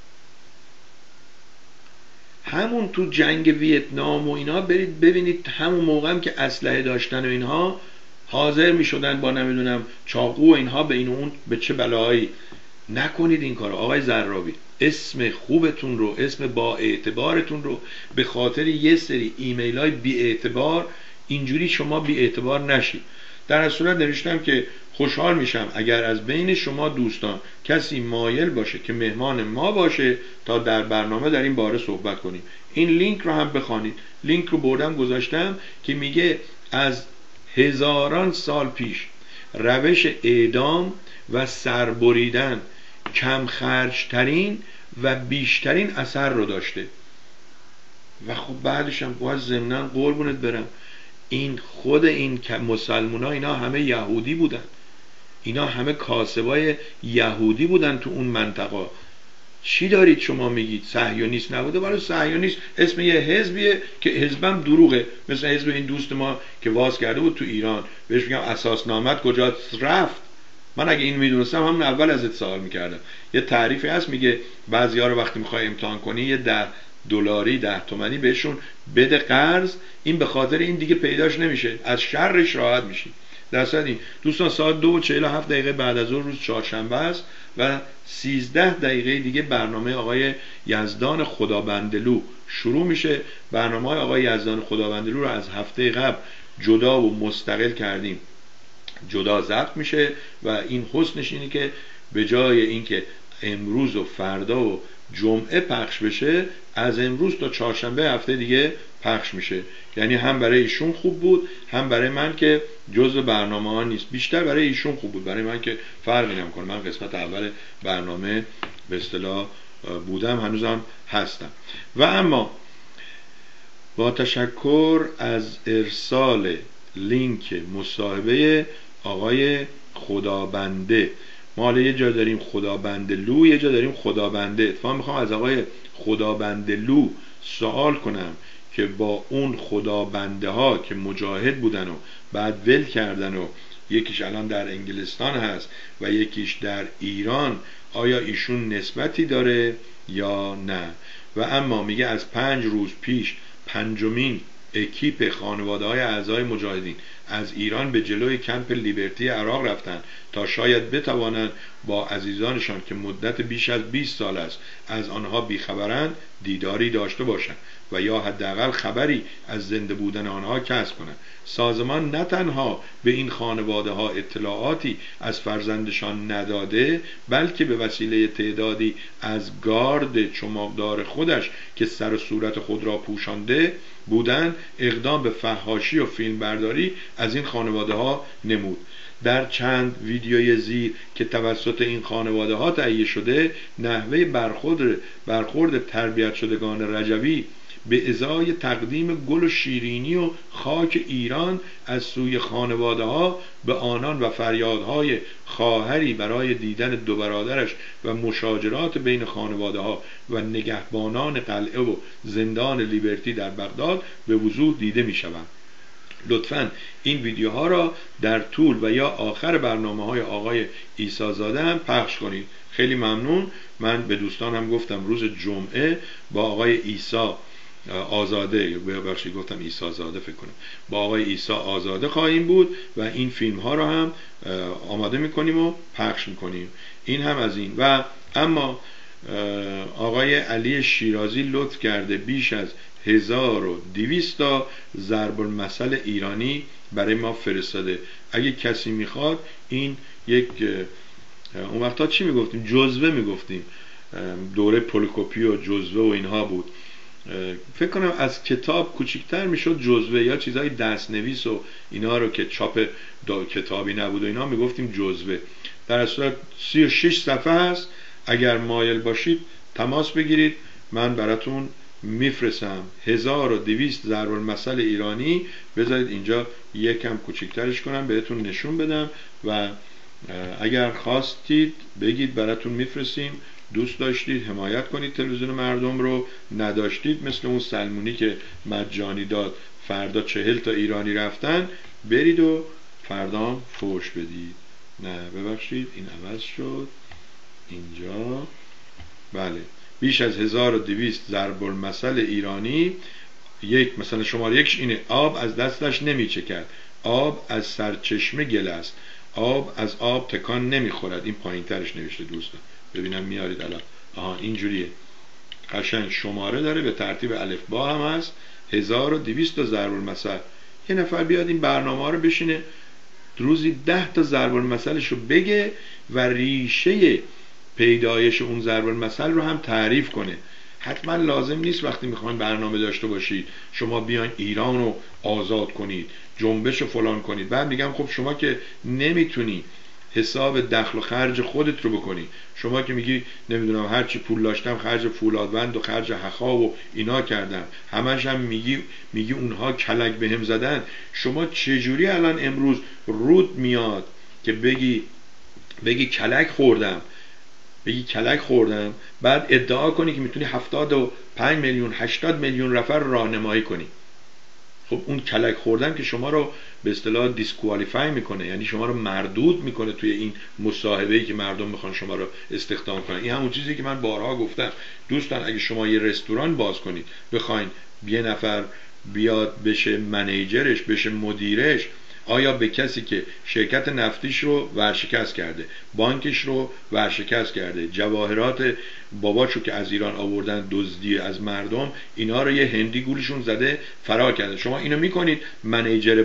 همون تو جنگ ویتنام و اینا برید ببینید، همون موقع هم که اسلحه داشتن و اینها حاضر می شدن با نمیدونم چاقو و اینها به این و اون به چه بلایی. نکنید این کارو آقای زرابی. اسم خوبتون رو، اسم با اعتبارتون رو به خاطر یه سری ایمیل های بی اعتبار اینجوری شما بی اعتبار نشید. در از صورت نوشتم که خوشحال میشم اگر از بین شما دوستان کسی مایل باشه که مهمان ما باشه تا در برنامه در این باره صحبت کنیم. این لینک رو هم بخوانید. لینک رو بردم گذاشتم که میگه از هزاران سال پیش روش اعدام و سربریدن کم خرجترین و بیشترین اثر رو داشته. و خب بعدش هم باید ضمناً قربونت برم این خود این مسلمان ها اینا همه یهودی بودن، اینا همه کاسبای یهودی بودن تو اون منطقه. چی دارید شما میگید صهیونیست نبوده؟ برای صهیونیست اسم یه حزبیه که حزبم دروغه، مثل حزب این دوست ما که واز کرده بود تو ایران، بهش میگم اساسنامت کجا رفت. من اگه این میدونستم همون اول ازت سوال میکردم. یه تعریفی هست میگه بعضیا رو وقتی میخوای امتحان کنی یه ده دلاری ده تومانی بهشون بده قرض، این به خاطر این دیگه پیداش نمیشه، از شرش راحت میشی. در صورتی دوستان ساعت دو و چهل و هفت دقیقه بعد از اون روز چهارشنبه است و سیزده دقیقه دیگه برنامه آقای یزدان خدابندلو شروع میشه. برنامه آقای یزدان خدابندلو رو از هفته قبل جدا و مستقل کردیم، جدا ضبط میشه و این حسنش اینه که به جای اینکه امروز و فردا و جمعه پخش بشه از امروز تا چهارشنبه هفته دیگه پخش میشه. یعنی هم برای ایشون خوب بود، هم برای من که جزء برنامه ها نیست. بیشتر برای ایشون خوب بود، برای من که فرقی نمیکنه. من قسمت اول برنامه به اصطلاح بودم، هنوزم هستم. و اما با تشکر از ارسال لینک مصاحبه آقای خدابنده، ما حالا یه جا داریم خدابندلو، یه جا داریم خدابنده. اتفاقا میخوام از آقای خدابندلو سوال کنم که با اون خدابنده ها که مجاهد بودن و بعد ول کردن و یکیش الان در انگلستان هست و یکیش در ایران، آیا ایشون نسبتی داره یا نه؟ و اما میگه از پنج روز پیش پنجمین اکیپ خانواده های اعضای مجاهدین از ایران به جلوی کمپ لیبرتی عراق رفتن تا شاید بتوانند با عزیزانشان که مدت بیش از بیست سال است از آنها بیخبرند دیداری داشته باشند و یا حداقل خبری از زنده بودن آنها کسب کنند. سازمان نه تنها به این خانواده ها اطلاعاتی از فرزندشان نداده، بلکه به وسیله تعدادی از گارد چماقدار خودش که سر و صورت خود را پوشانده بودند اقدام به فحاشی و فیلم برداری از این خانواده ها نمود. در چند ویدیوی زیر که توسط این خانواده ها تهیه شده، نحوه برخورد برخورد تربیت شدگان رجوی به ازای تقدیم گل و شیرینی و خاک ایران از سوی خانواده ها به آنان و فریادهای خواهری برای دیدن دو برادرش و مشاجرات بین خانواده ها و نگهبانان قلعه و زندان لیبرتی در بغداد به وضوح دیده می شوند. لطفاً این ویدیوها را در طول و یا آخر برنامه های آقای عیسی زاده هم پخش کنید. خیلی ممنون. من به دوستانم گفتم روز جمعه با آقای عیسی آزاده، ببخشید گفتم عیسی زاده فکر کنم، با آقای عیسی آزاده خواهیم بود و این فیلم ها را هم آماده میکنیم و پخش میکنیم. این هم از این. و اما آقای علی شیرازی لطف کرده بیش از هزار و دویست تا ضرب المثل ایرانی برای ما فرستاده. اگه کسی میخواد این یک، اون وقتا چی میگفتیم؟ جزوه میگفتیم، دوره پولکوپی و جزوه و اینها بود. فکر کنم از کتاب کوچکتر میشد جزوه، یا چیزای دستنویس و اینا رو که چاپ کتابی نبود و اینا میگفتیم جزوه. در اصل سی و شش صفحه هست. اگر مایل باشید تماس بگیرید، من براتون میفرستم. هزار و دویست ضرب المثل ایرانی. بذارید اینجا یکم کوچکترش کنم بهتون نشون بدم و اگر خواستید بگید براتون میفرستیم. دوست داشتید حمایت کنید تلویزیون مردم رو، نداشتید مثل اون سلمونی که مجانی داد فردا چهل تا ایرانی رفتن، برید و فردا فوش بدید. نه ببخشید این عوض شد اینجا. بله، بیش از هزار و دویست ضرب المثل ایرانی. یک مثلا شماره یکش اینه: آب از دستش نمیچکد، آب از سرچشمه گل است، آب از آب تکان نمیخورد. این پایین ترش نوشته دوستان، ببینم میارید الان. آها اینجوریه، قشنگ شماره داره، به ترتیب الف با هم هست، هزار و دویست تا ضرب المثل. یه نفر بیاد این برنامه رو بشینه روزی ده تا ضرب المثلش رو بگه و ریشه پیدایش اون ضرب المثل رو هم تعریف کنه. حتما لازم نیست وقتی میخواین برنامه داشته باشید شما بیاین ایران رو آزاد کنید، جنبش رو فلان کنید. بعد میگم خب شما که نمیتونی حساب دخل و خرج خودت رو بکنی، شما که میگی نمیدونم هرچی پول داشتم خرج فولادوند و خرج حخا و اینا کردم، همش هم میگی میگی اونها کلک بهم زدن، شما چجوری الان امروز رود میاد که بگی بگی کلک خوردم بگی کلک خوردم بعد ادعا کنی که میتونی هفتاد و پنج میلیون هشتاد میلیون نفر راهنمایی کنی؟ خب اون کلک خوردن که شما رو به اصطلاح دیسکوالیفای میکنه، یعنی شما رو مردود میکنه توی این مصاحبه‌ای که مردم میخوان شما رو استخدام کنن. این همون چیزی که من بارها گفتم دوستان، اگه شما یه رستوران باز کنید بخواین یه نفر بیاد بشه منیجرش بشه مدیرش، آیا به کسی که شرکت نفتیش رو ورشکست کرده، بانکش رو ورشکست کرده، جواهرات باباشو که از ایران آوردن دزدی از مردم، اینا رو یه هندی گولشون زده فرار کرده، شما اینو میکنید منیجر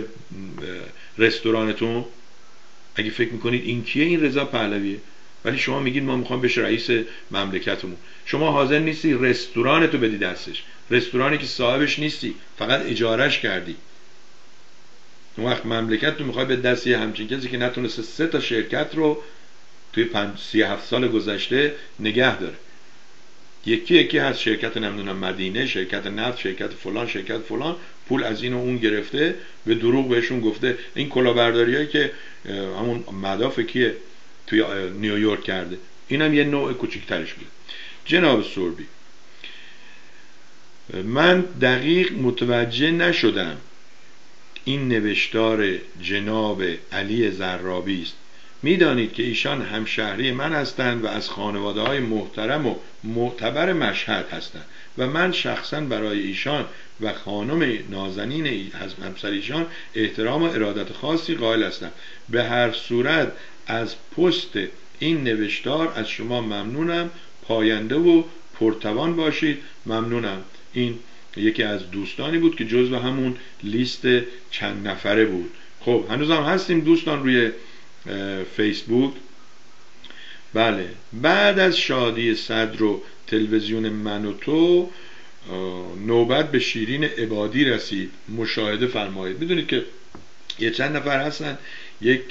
رستورانتون؟ اگه فکر میکنید این کیه، این رضا پهلویه، ولی شما میگید ما میخوام بشه رئیس مملکتمون. شما حاضر نیستی رستورانتو بدی دستش، رستورانی که صاحبش نیستی، فقط اجارهش کردی. اون وقت مملکت تو میخوای به دست یه همچین کسی که نتونسته سه تا شرکت رو توی پنج سی هفت سال گذشته نگه داره. یکی یکی هست، شرکت نمیدونم مدینه، شرکت نفت، شرکت فلان شرکت فلان، پول از این و اون گرفته، به دروغ بهشون گفته. این کلاهبرداریایی که همون مداف کیه توی نیویورک کرده، اینم یه نوع کوچیک‌ترش بود. جناب سوربی، من دقیق متوجه نشدم این نوشتار جناب علی زرابی است. میدانید که ایشان همشهری من هستند و از خانواده های محترم و معتبر مشهد هستند و من شخصا برای ایشان و خانم نازنین همسر ایشان احترام و ارادت خاصی قائل هستم. به هر صورت از پست این نوشتار از شما ممنونم. پاینده و پرتوان باشید. ممنونم. این یکی از دوستانی بود که جزو همون لیست چند نفره بود. خب هنوز هم هستیم دوستان روی فیسبوک. بله، بعد از شادی صدر و تلویزیون من و تو نوبت به شیرین عبادی رسید. مشاهده فرمایید. میدونید که یه چند نفر هستن یک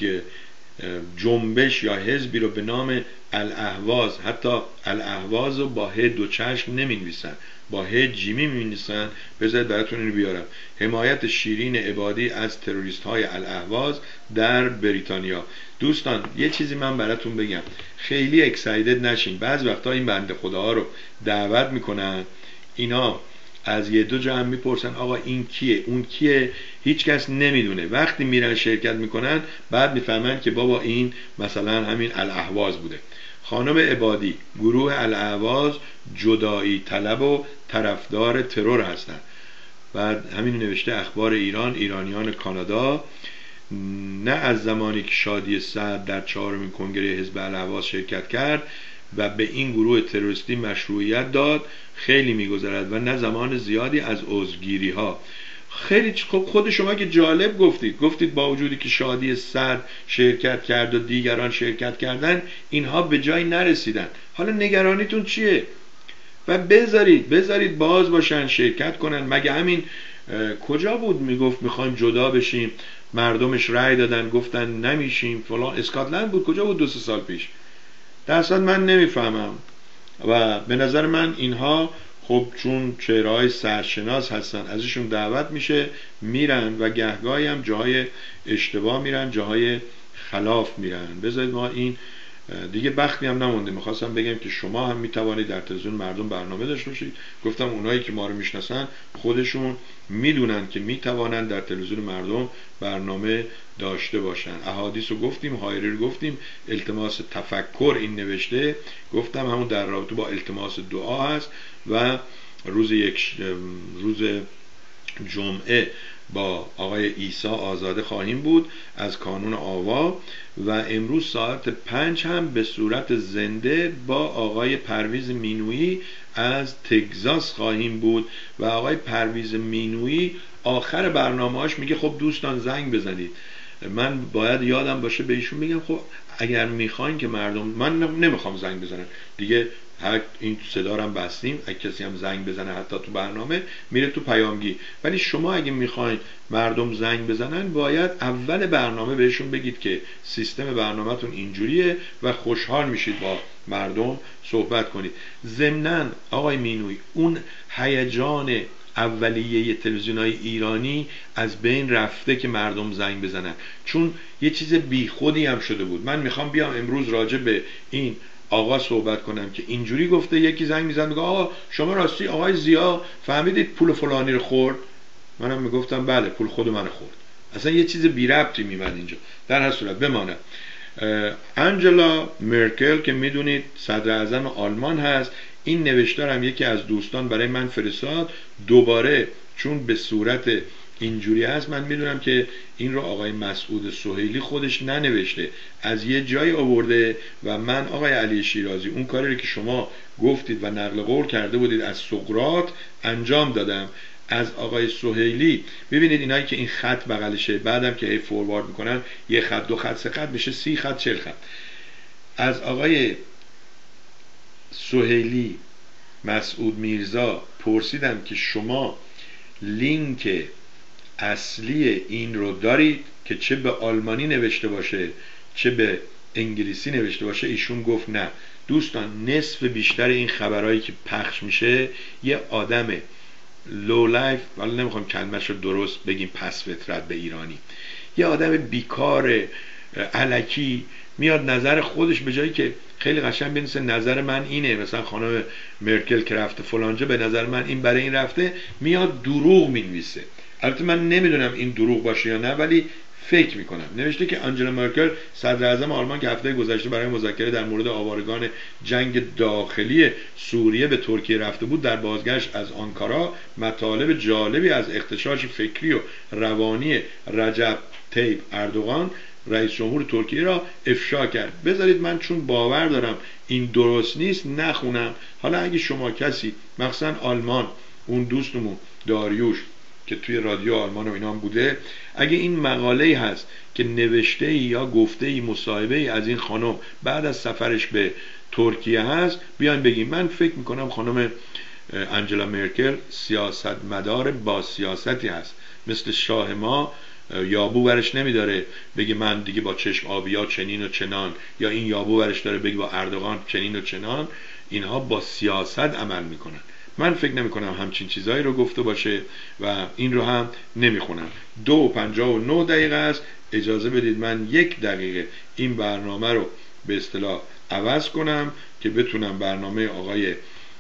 جنبش یا حزبی رو به نام الاهواز، حتی الاهواز رو با ه دو چشم نمی نویسن، با ه جیمی می نویسن. بذارید براتون اینو بیارم. حمایت شیرین عبادی از تروریست های الاهواز در بریتانیا. دوستان یه چیزی من براتون بگم، خیلی اکسایدد نشین. بعض وقتا این بنده خداها رو دعوت میکنن، اینا از یه دو جا هم میپرسن آقا این کیه اون کیه، هیچ کس نمیدونه. وقتی میرن شرکت میکنن بعد میفهمن که بابا این مثلا همین الاهواز بوده. خانم عبادی، گروه الاهواز جدایی طلب و طرفدار ترور هستن. بعد همین نوشته اخبار ایران، ایرانیان کانادا نه از زمانی که شادی صدر در چهارمین کنگره حزب الاهواز شرکت کرد و به این گروه تروریستی مشروعیت داد خیلی میگذرد و نه زمان زیادی از عضوگیری ها. خیلی خب خود شما که جالب گفتید گفتید با وجودی که شادی صدر شرکت کرد و دیگران شرکت کردن اینها به جای نرسیدن. حالا نگرانیتون چیه؟ و بذارید بذارید باز باشن، شرکت کنن. مگه همین کجا بود میگفت میخوایم جدا بشیم، مردمش رأی دادن گفتن نمیشیم فلان، اسکاتلند بود کجا بود دو سه سال پیش؟ در اصل من نمیفهمم و به نظر من اینها خب چون چهره‌های سرشناس هستن ازشون دعوت میشه میرن و گهگاهی هم جاهای اشتباه میرن، جاهای خلاف میرن. بذارید ما این دیگه بختی هم نمونده. میخواستم بگم که شما هم میتوانید در تلویزیون مردم برنامه داشته باشید. گفتم اونایی که ما رو میشناسن خودشون میدونن که میتوانند در تلویزیون مردم برنامه داشته باشن. احادیث رو گفتیم، هایری رو گفتیم، التماس تفکر این نوشته گفتم همون در رابطه با التماس دعا هست و روز یک روز جمعه با آقای عیسی آزاده خواهیم بود از کانون آوا و امروز ساعت پنج هم به صورت زنده با آقای پرویز مینویی از تگزاس خواهیم بود و آقای پرویز مینویی آخر برنامه‌اش میگه خب دوستان زنگ بزنید. من باید یادم باشه به ایشون بگم خب اگر میخواین که مردم، من نمیخوام زنگ بزنن دیگه، این صدا رو هم بستیم، اگه کسی هم زنگ بزنه حتی تو برنامه میره تو پیامگی، ولی شما اگه میخواین مردم زنگ بزنن باید اول برنامه بهشون بگید که سیستم برنامه‌تون اینجوریه و خوشحال میشید با مردم صحبت کنید. ضمناً آقای مینوی اون هیجان اولیه تلویزیون‌های ایرانی از بین رفته که مردم زنگ بزنن، چون یه چیز بیخودی هم شده بود. من میخوام بیام امروز راجع به این آقا صحبت کنم که اینجوری گفته، یکی زنگ میزد میگه آقا شما راستی آقای ضیا فهمیدید پول فلانی رو خورد؟ منم میگفتم بله پول خود من خورد. اصلا یه چیز بی ربطی میمد اینجا. در هر صورت بمانه، انجلا مرکل که میدونید صدر اعظم آلمان هست، این نوشتار هم یکی از دوستان برای من فرستاد دوباره، چون به صورت اینجوری هست من میدونم که این رو آقای مسعود سهیلی خودش ننوشته، از یه جای آورده و من آقای علی شیرازی اون کاری رو که شما گفتید و نقل قول کرده بودید از سقراط انجام دادم. از آقای سهیلی ببینید اینایی که این خط بغلشه، بعدم که هی فوروارد میکنن یه خط دو خط سه خط میشه سی خط چهل خط. از آقای سهیلی مسعود میرزا پرسیدم که شما لینک اصلی این رو دارید که چه به آلمانی نوشته باشه چه به انگلیسی نوشته باشه؟ ایشون گفت نه. دوستان نصف بیشتر این خبرهایی که پخش میشه یه آدم لو لایف، ولی نمیخوام کلمش رو درست بگیم پس فطرت به ایرانی، یه آدم بیکار الکی میاد نظر خودش به جایی که خیلی قشنگ بنویسه نظر من اینه، مثلا خانم مرکل که رفته فلانجا به نظر من این برای این رفته، میاد دروغ مینویسه. البته من نمیدونم این دروغ باشه یا نه، ولی فکر میکنم نوشته که آنجلا مرکل صدر اعظم آلمان که هفته گذشته برای مذاکره در مورد آوارگان جنگ داخلی سوریه به ترکیه رفته بود، در بازگشت از آنکارا مطالب جالبی از اغتشاش فکری و روانی رجب طیب اردوغان رئیس جمهور ترکیه را افشا کرد. بذارید من چون باور دارم این درست نیست نخونم. حالا اگه شما کسی مثلا آلمان، اون دوستمون داریوش که توی رادیو آلمان و اینا هم بوده، اگه این مقاله هست که نوشته ای یا گفته ای مصاحبه ای از این خانم بعد از سفرش به ترکیه هست، بیان بگیم. من فکر میکنم خانم انجلا مرکل سیاستمدار با سیاستی هست، مثل شاه ما یابو برش نمیداره بگه من دیگه با چشم آبیا چنین و چنان، یا این یابو برش داره بگه با اردوغان چنین و چنان. اینها با سیاست عمل میکنن. من فکر نمی کنم همچین چیزایی رو گفته باشه و این رو هم نمی خونم. دو و پنجاه و نه دقیقه است. اجازه بدید من یک دقیقه این برنامه رو به اصطلاح عوض کنم که بتونم برنامه آقای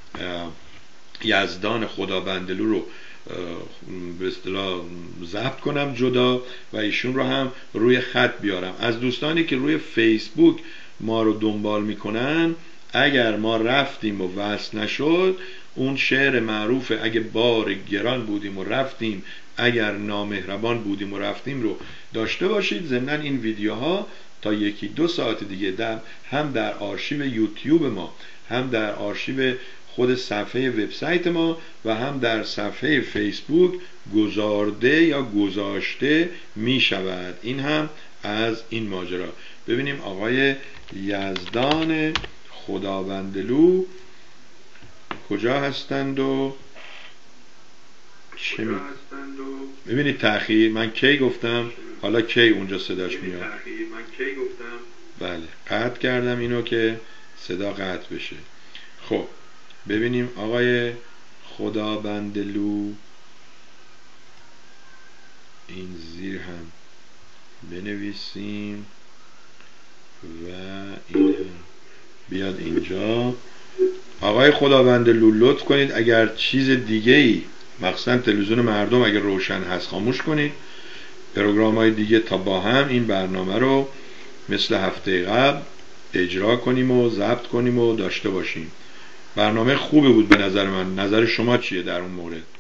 یزدان خدابندلو رو به اصطلاح ضبط کنم جدا و ایشون رو هم روی خط بیارم. از دوستانی که روی فیسبوک ما رو دنبال میکنن، اگر ما رفتیم و وصل نشد، اون شعر معروف اگه بار گران بودیم و رفتیم، اگر نامهربان بودیم و رفتیم رو داشته باشید. ضمناً این ویدیوها تا یکی دو ساعت دیگه در هم در آرشیو یوتیوب ما، هم در آرشیو خود صفحه وبسایت ما و هم در صفحه فیسبوک گذارده یا گذاشته می شود. این هم از این ماجرا. ببینیم آقای یزدان خدابندلو کجا هستند و چه می... ببینید تأخیر من کی گفتم، حالا کی اونجا صداش میاد. بله قطع کردم اینو که صدا قطع بشه. خب ببینیم آقای خدابندلو، این زیر هم بنویسیم و این هم بیاد اینجا. آقای خدابندلو لطف کنید اگر چیز دیگه ای مخصوصا تلویزیون مردم اگر روشن هست خاموش کنید. پروگرام های دیگه تا با هم این برنامه رو مثل هفته قبل اجرا کنیم و ضبط کنیم و داشته باشیم. برنامه خوبی بود به نظر من. نظر شما چیه در اون مورد؟